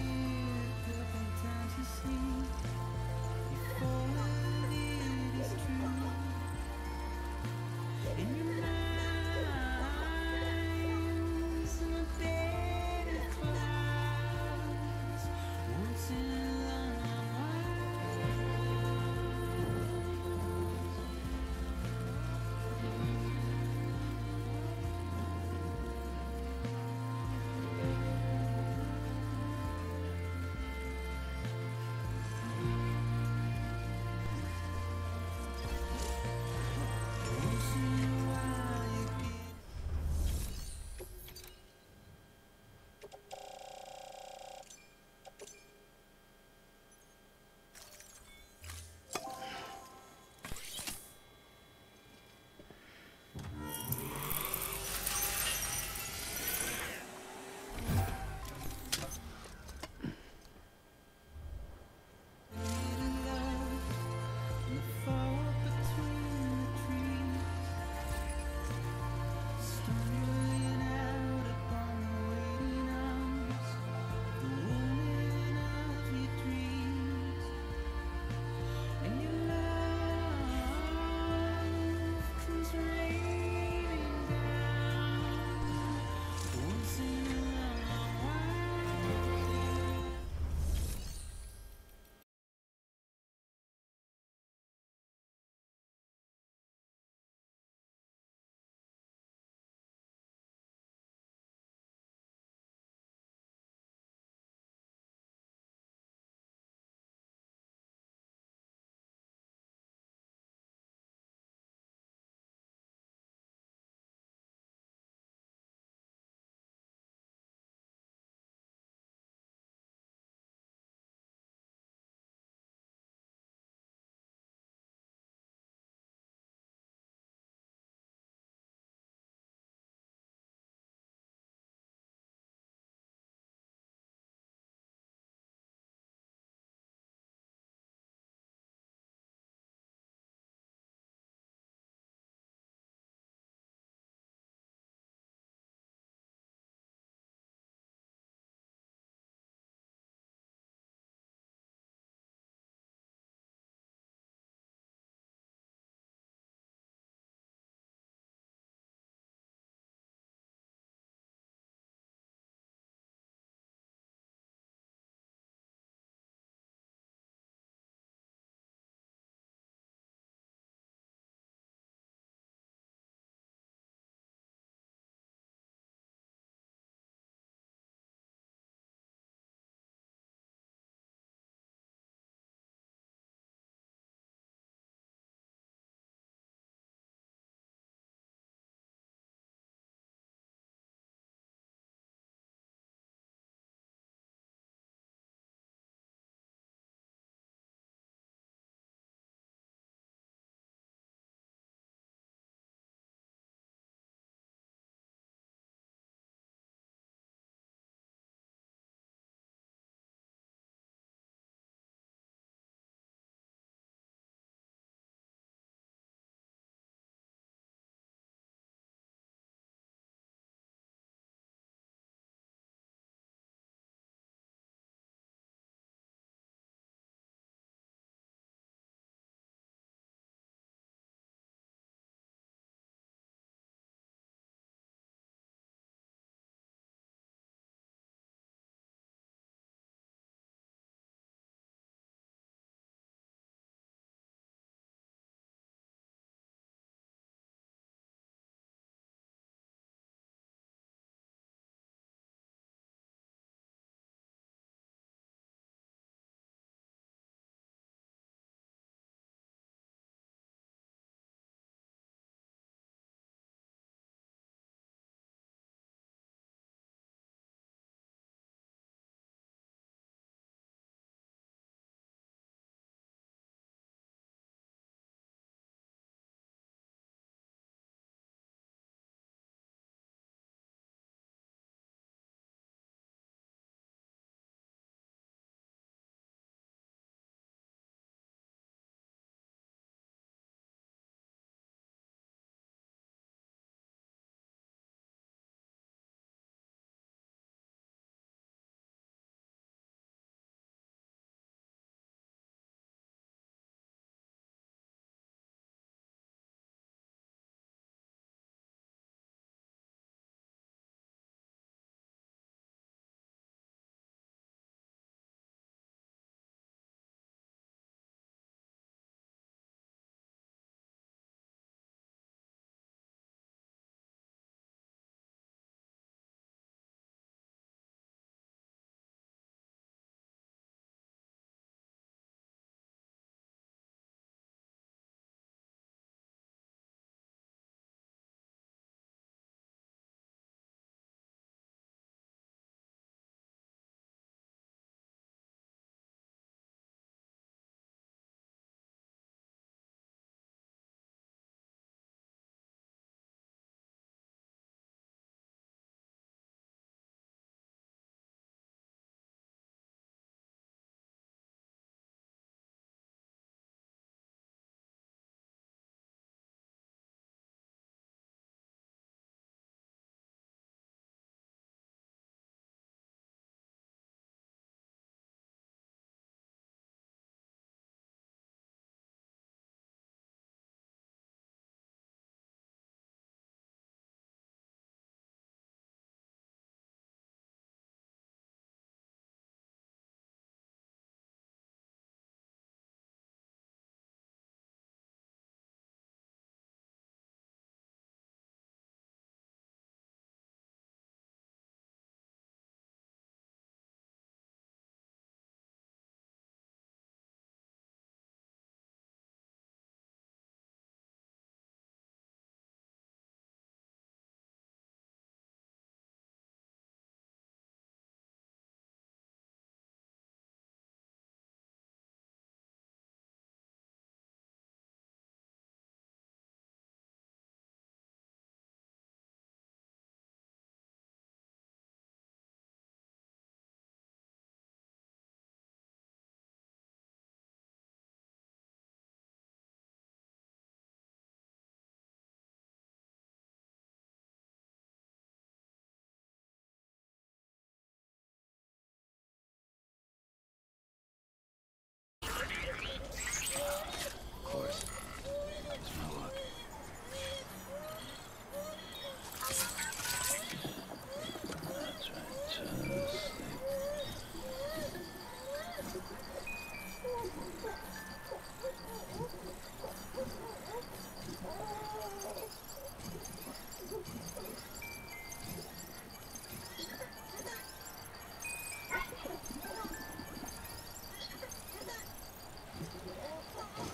Before it is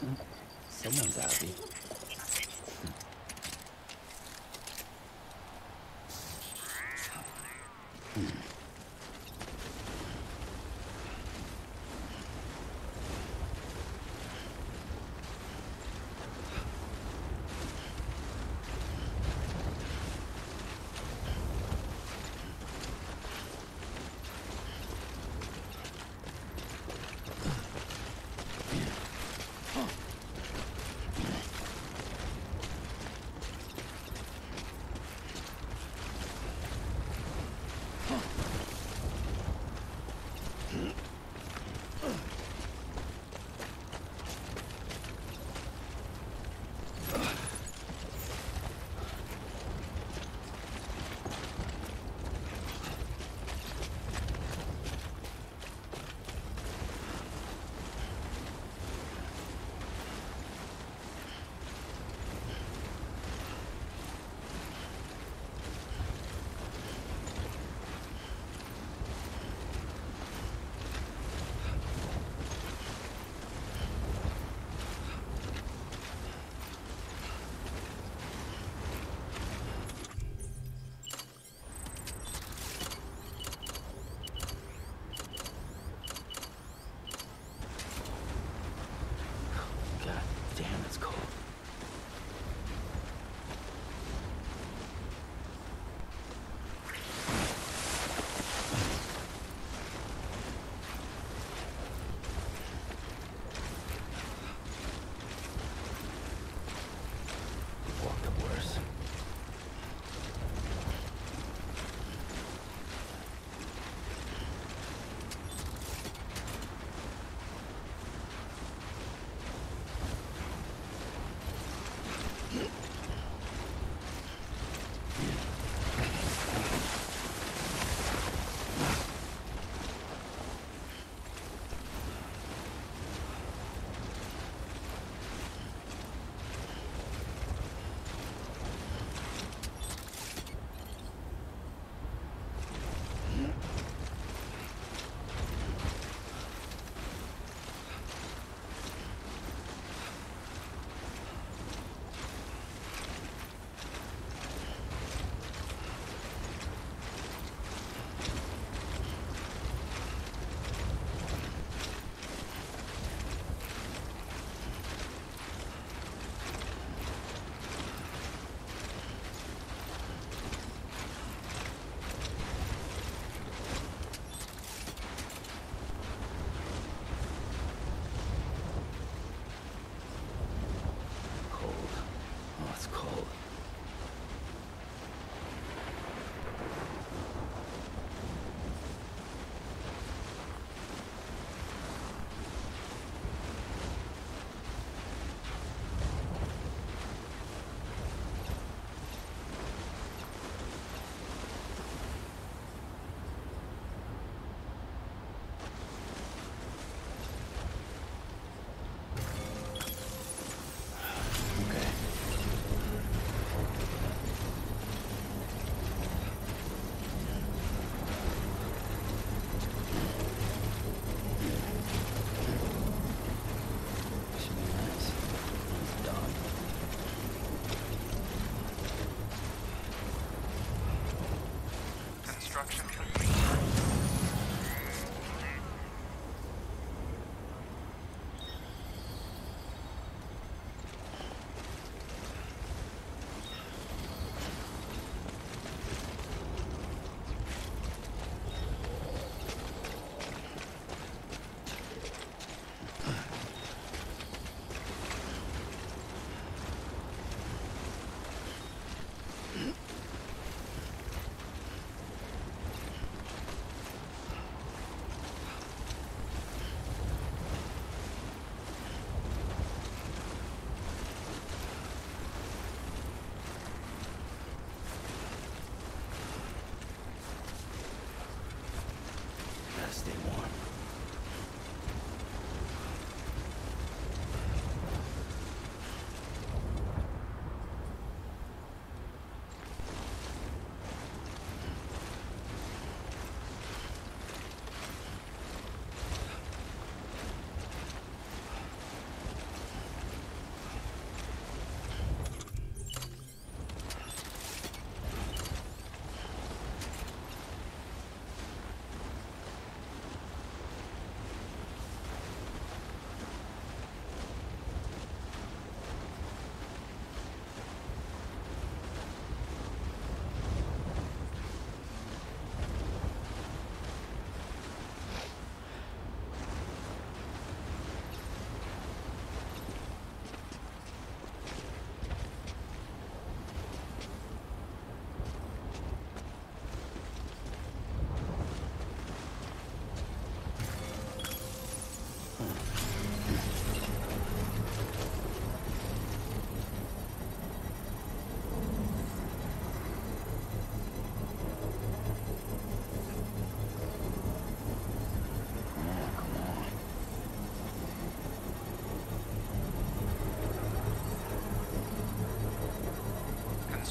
Someone's happy.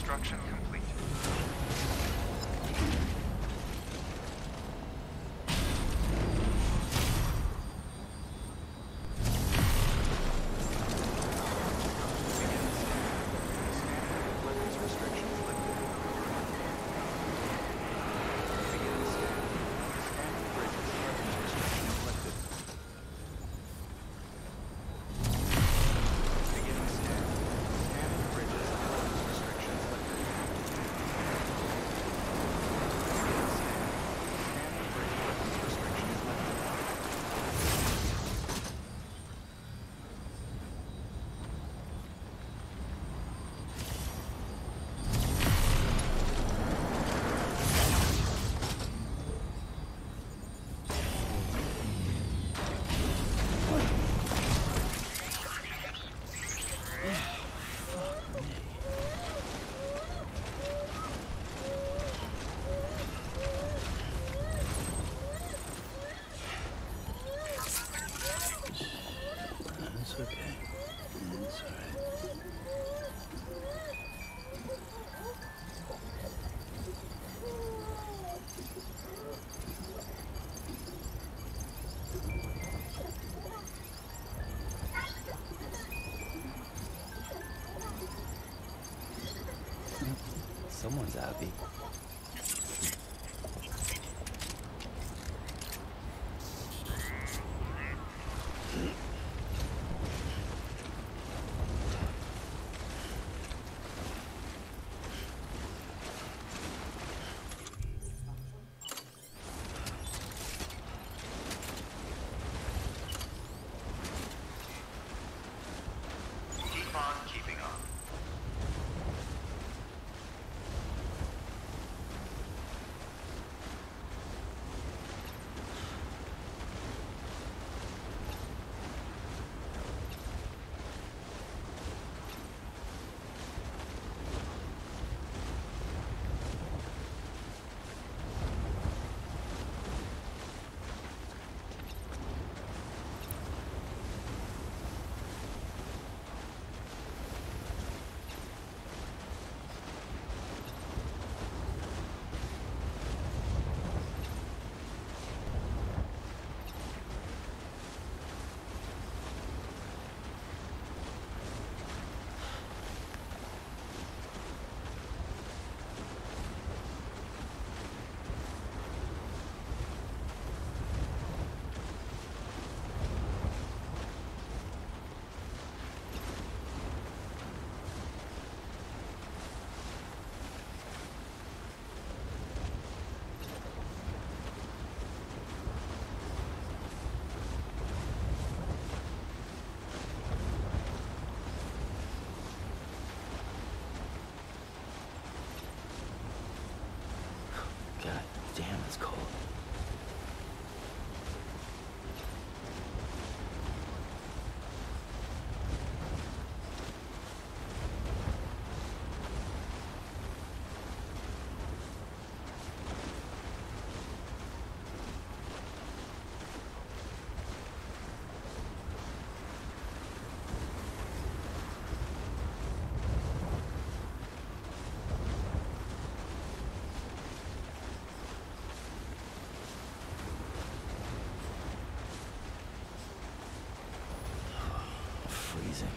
Construction complete. It's okay. It's alright. Someone's happy. Keep on keeping on. God damn, it's cold. Freezing.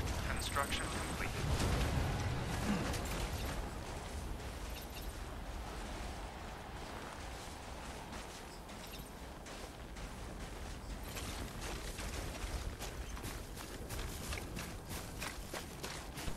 Construction complete.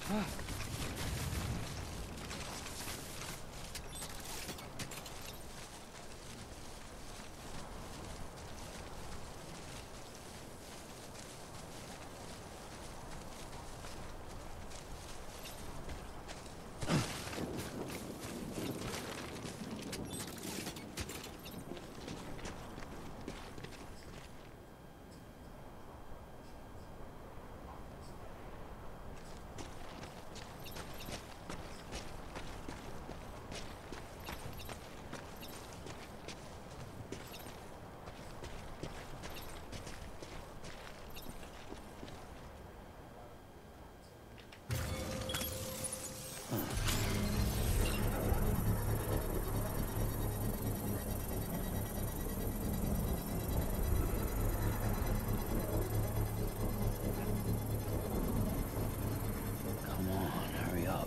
Come on, hurry up.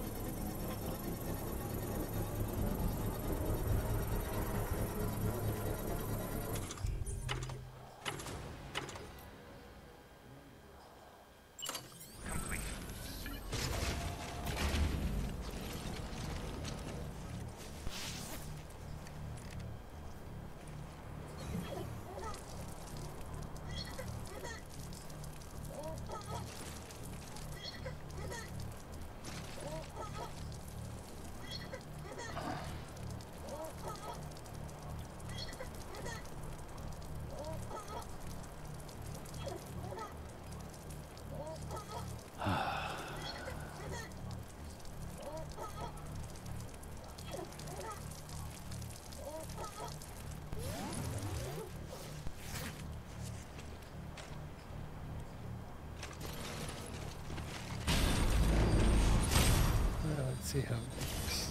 Let's see how it works.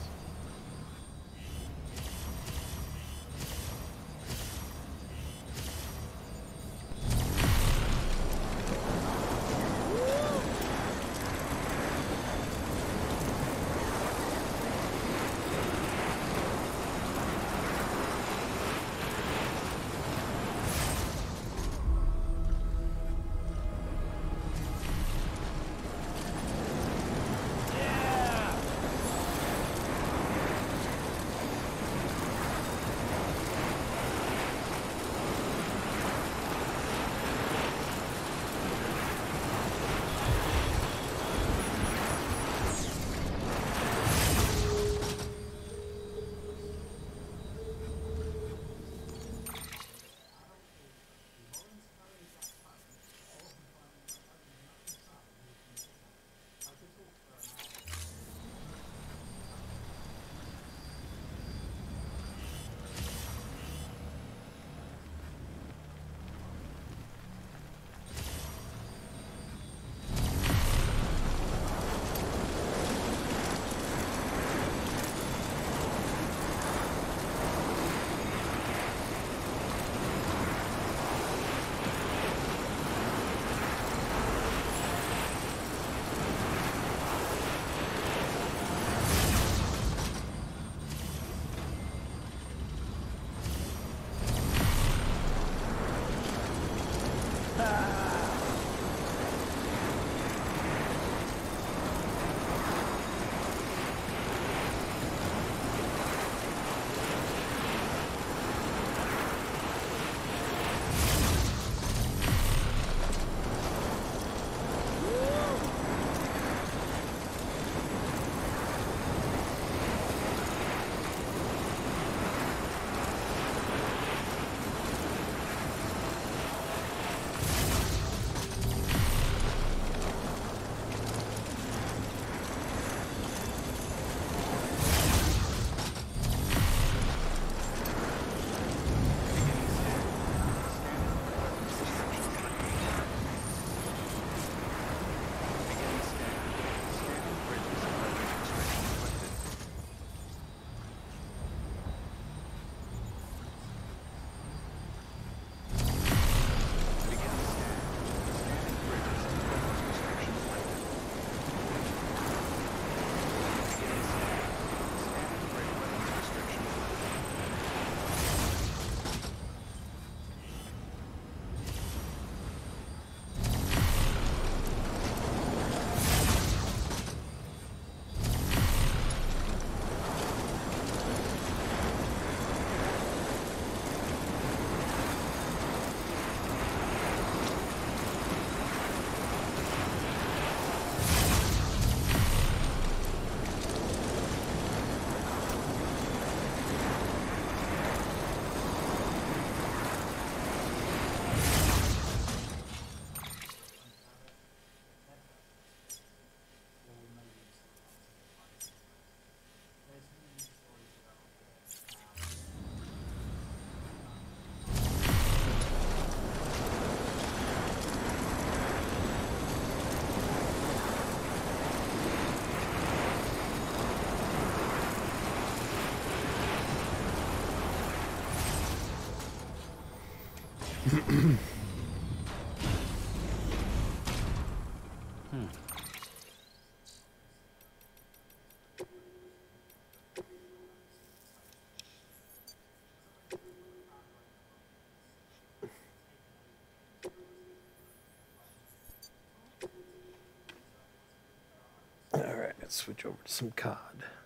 Switch over to some C O D.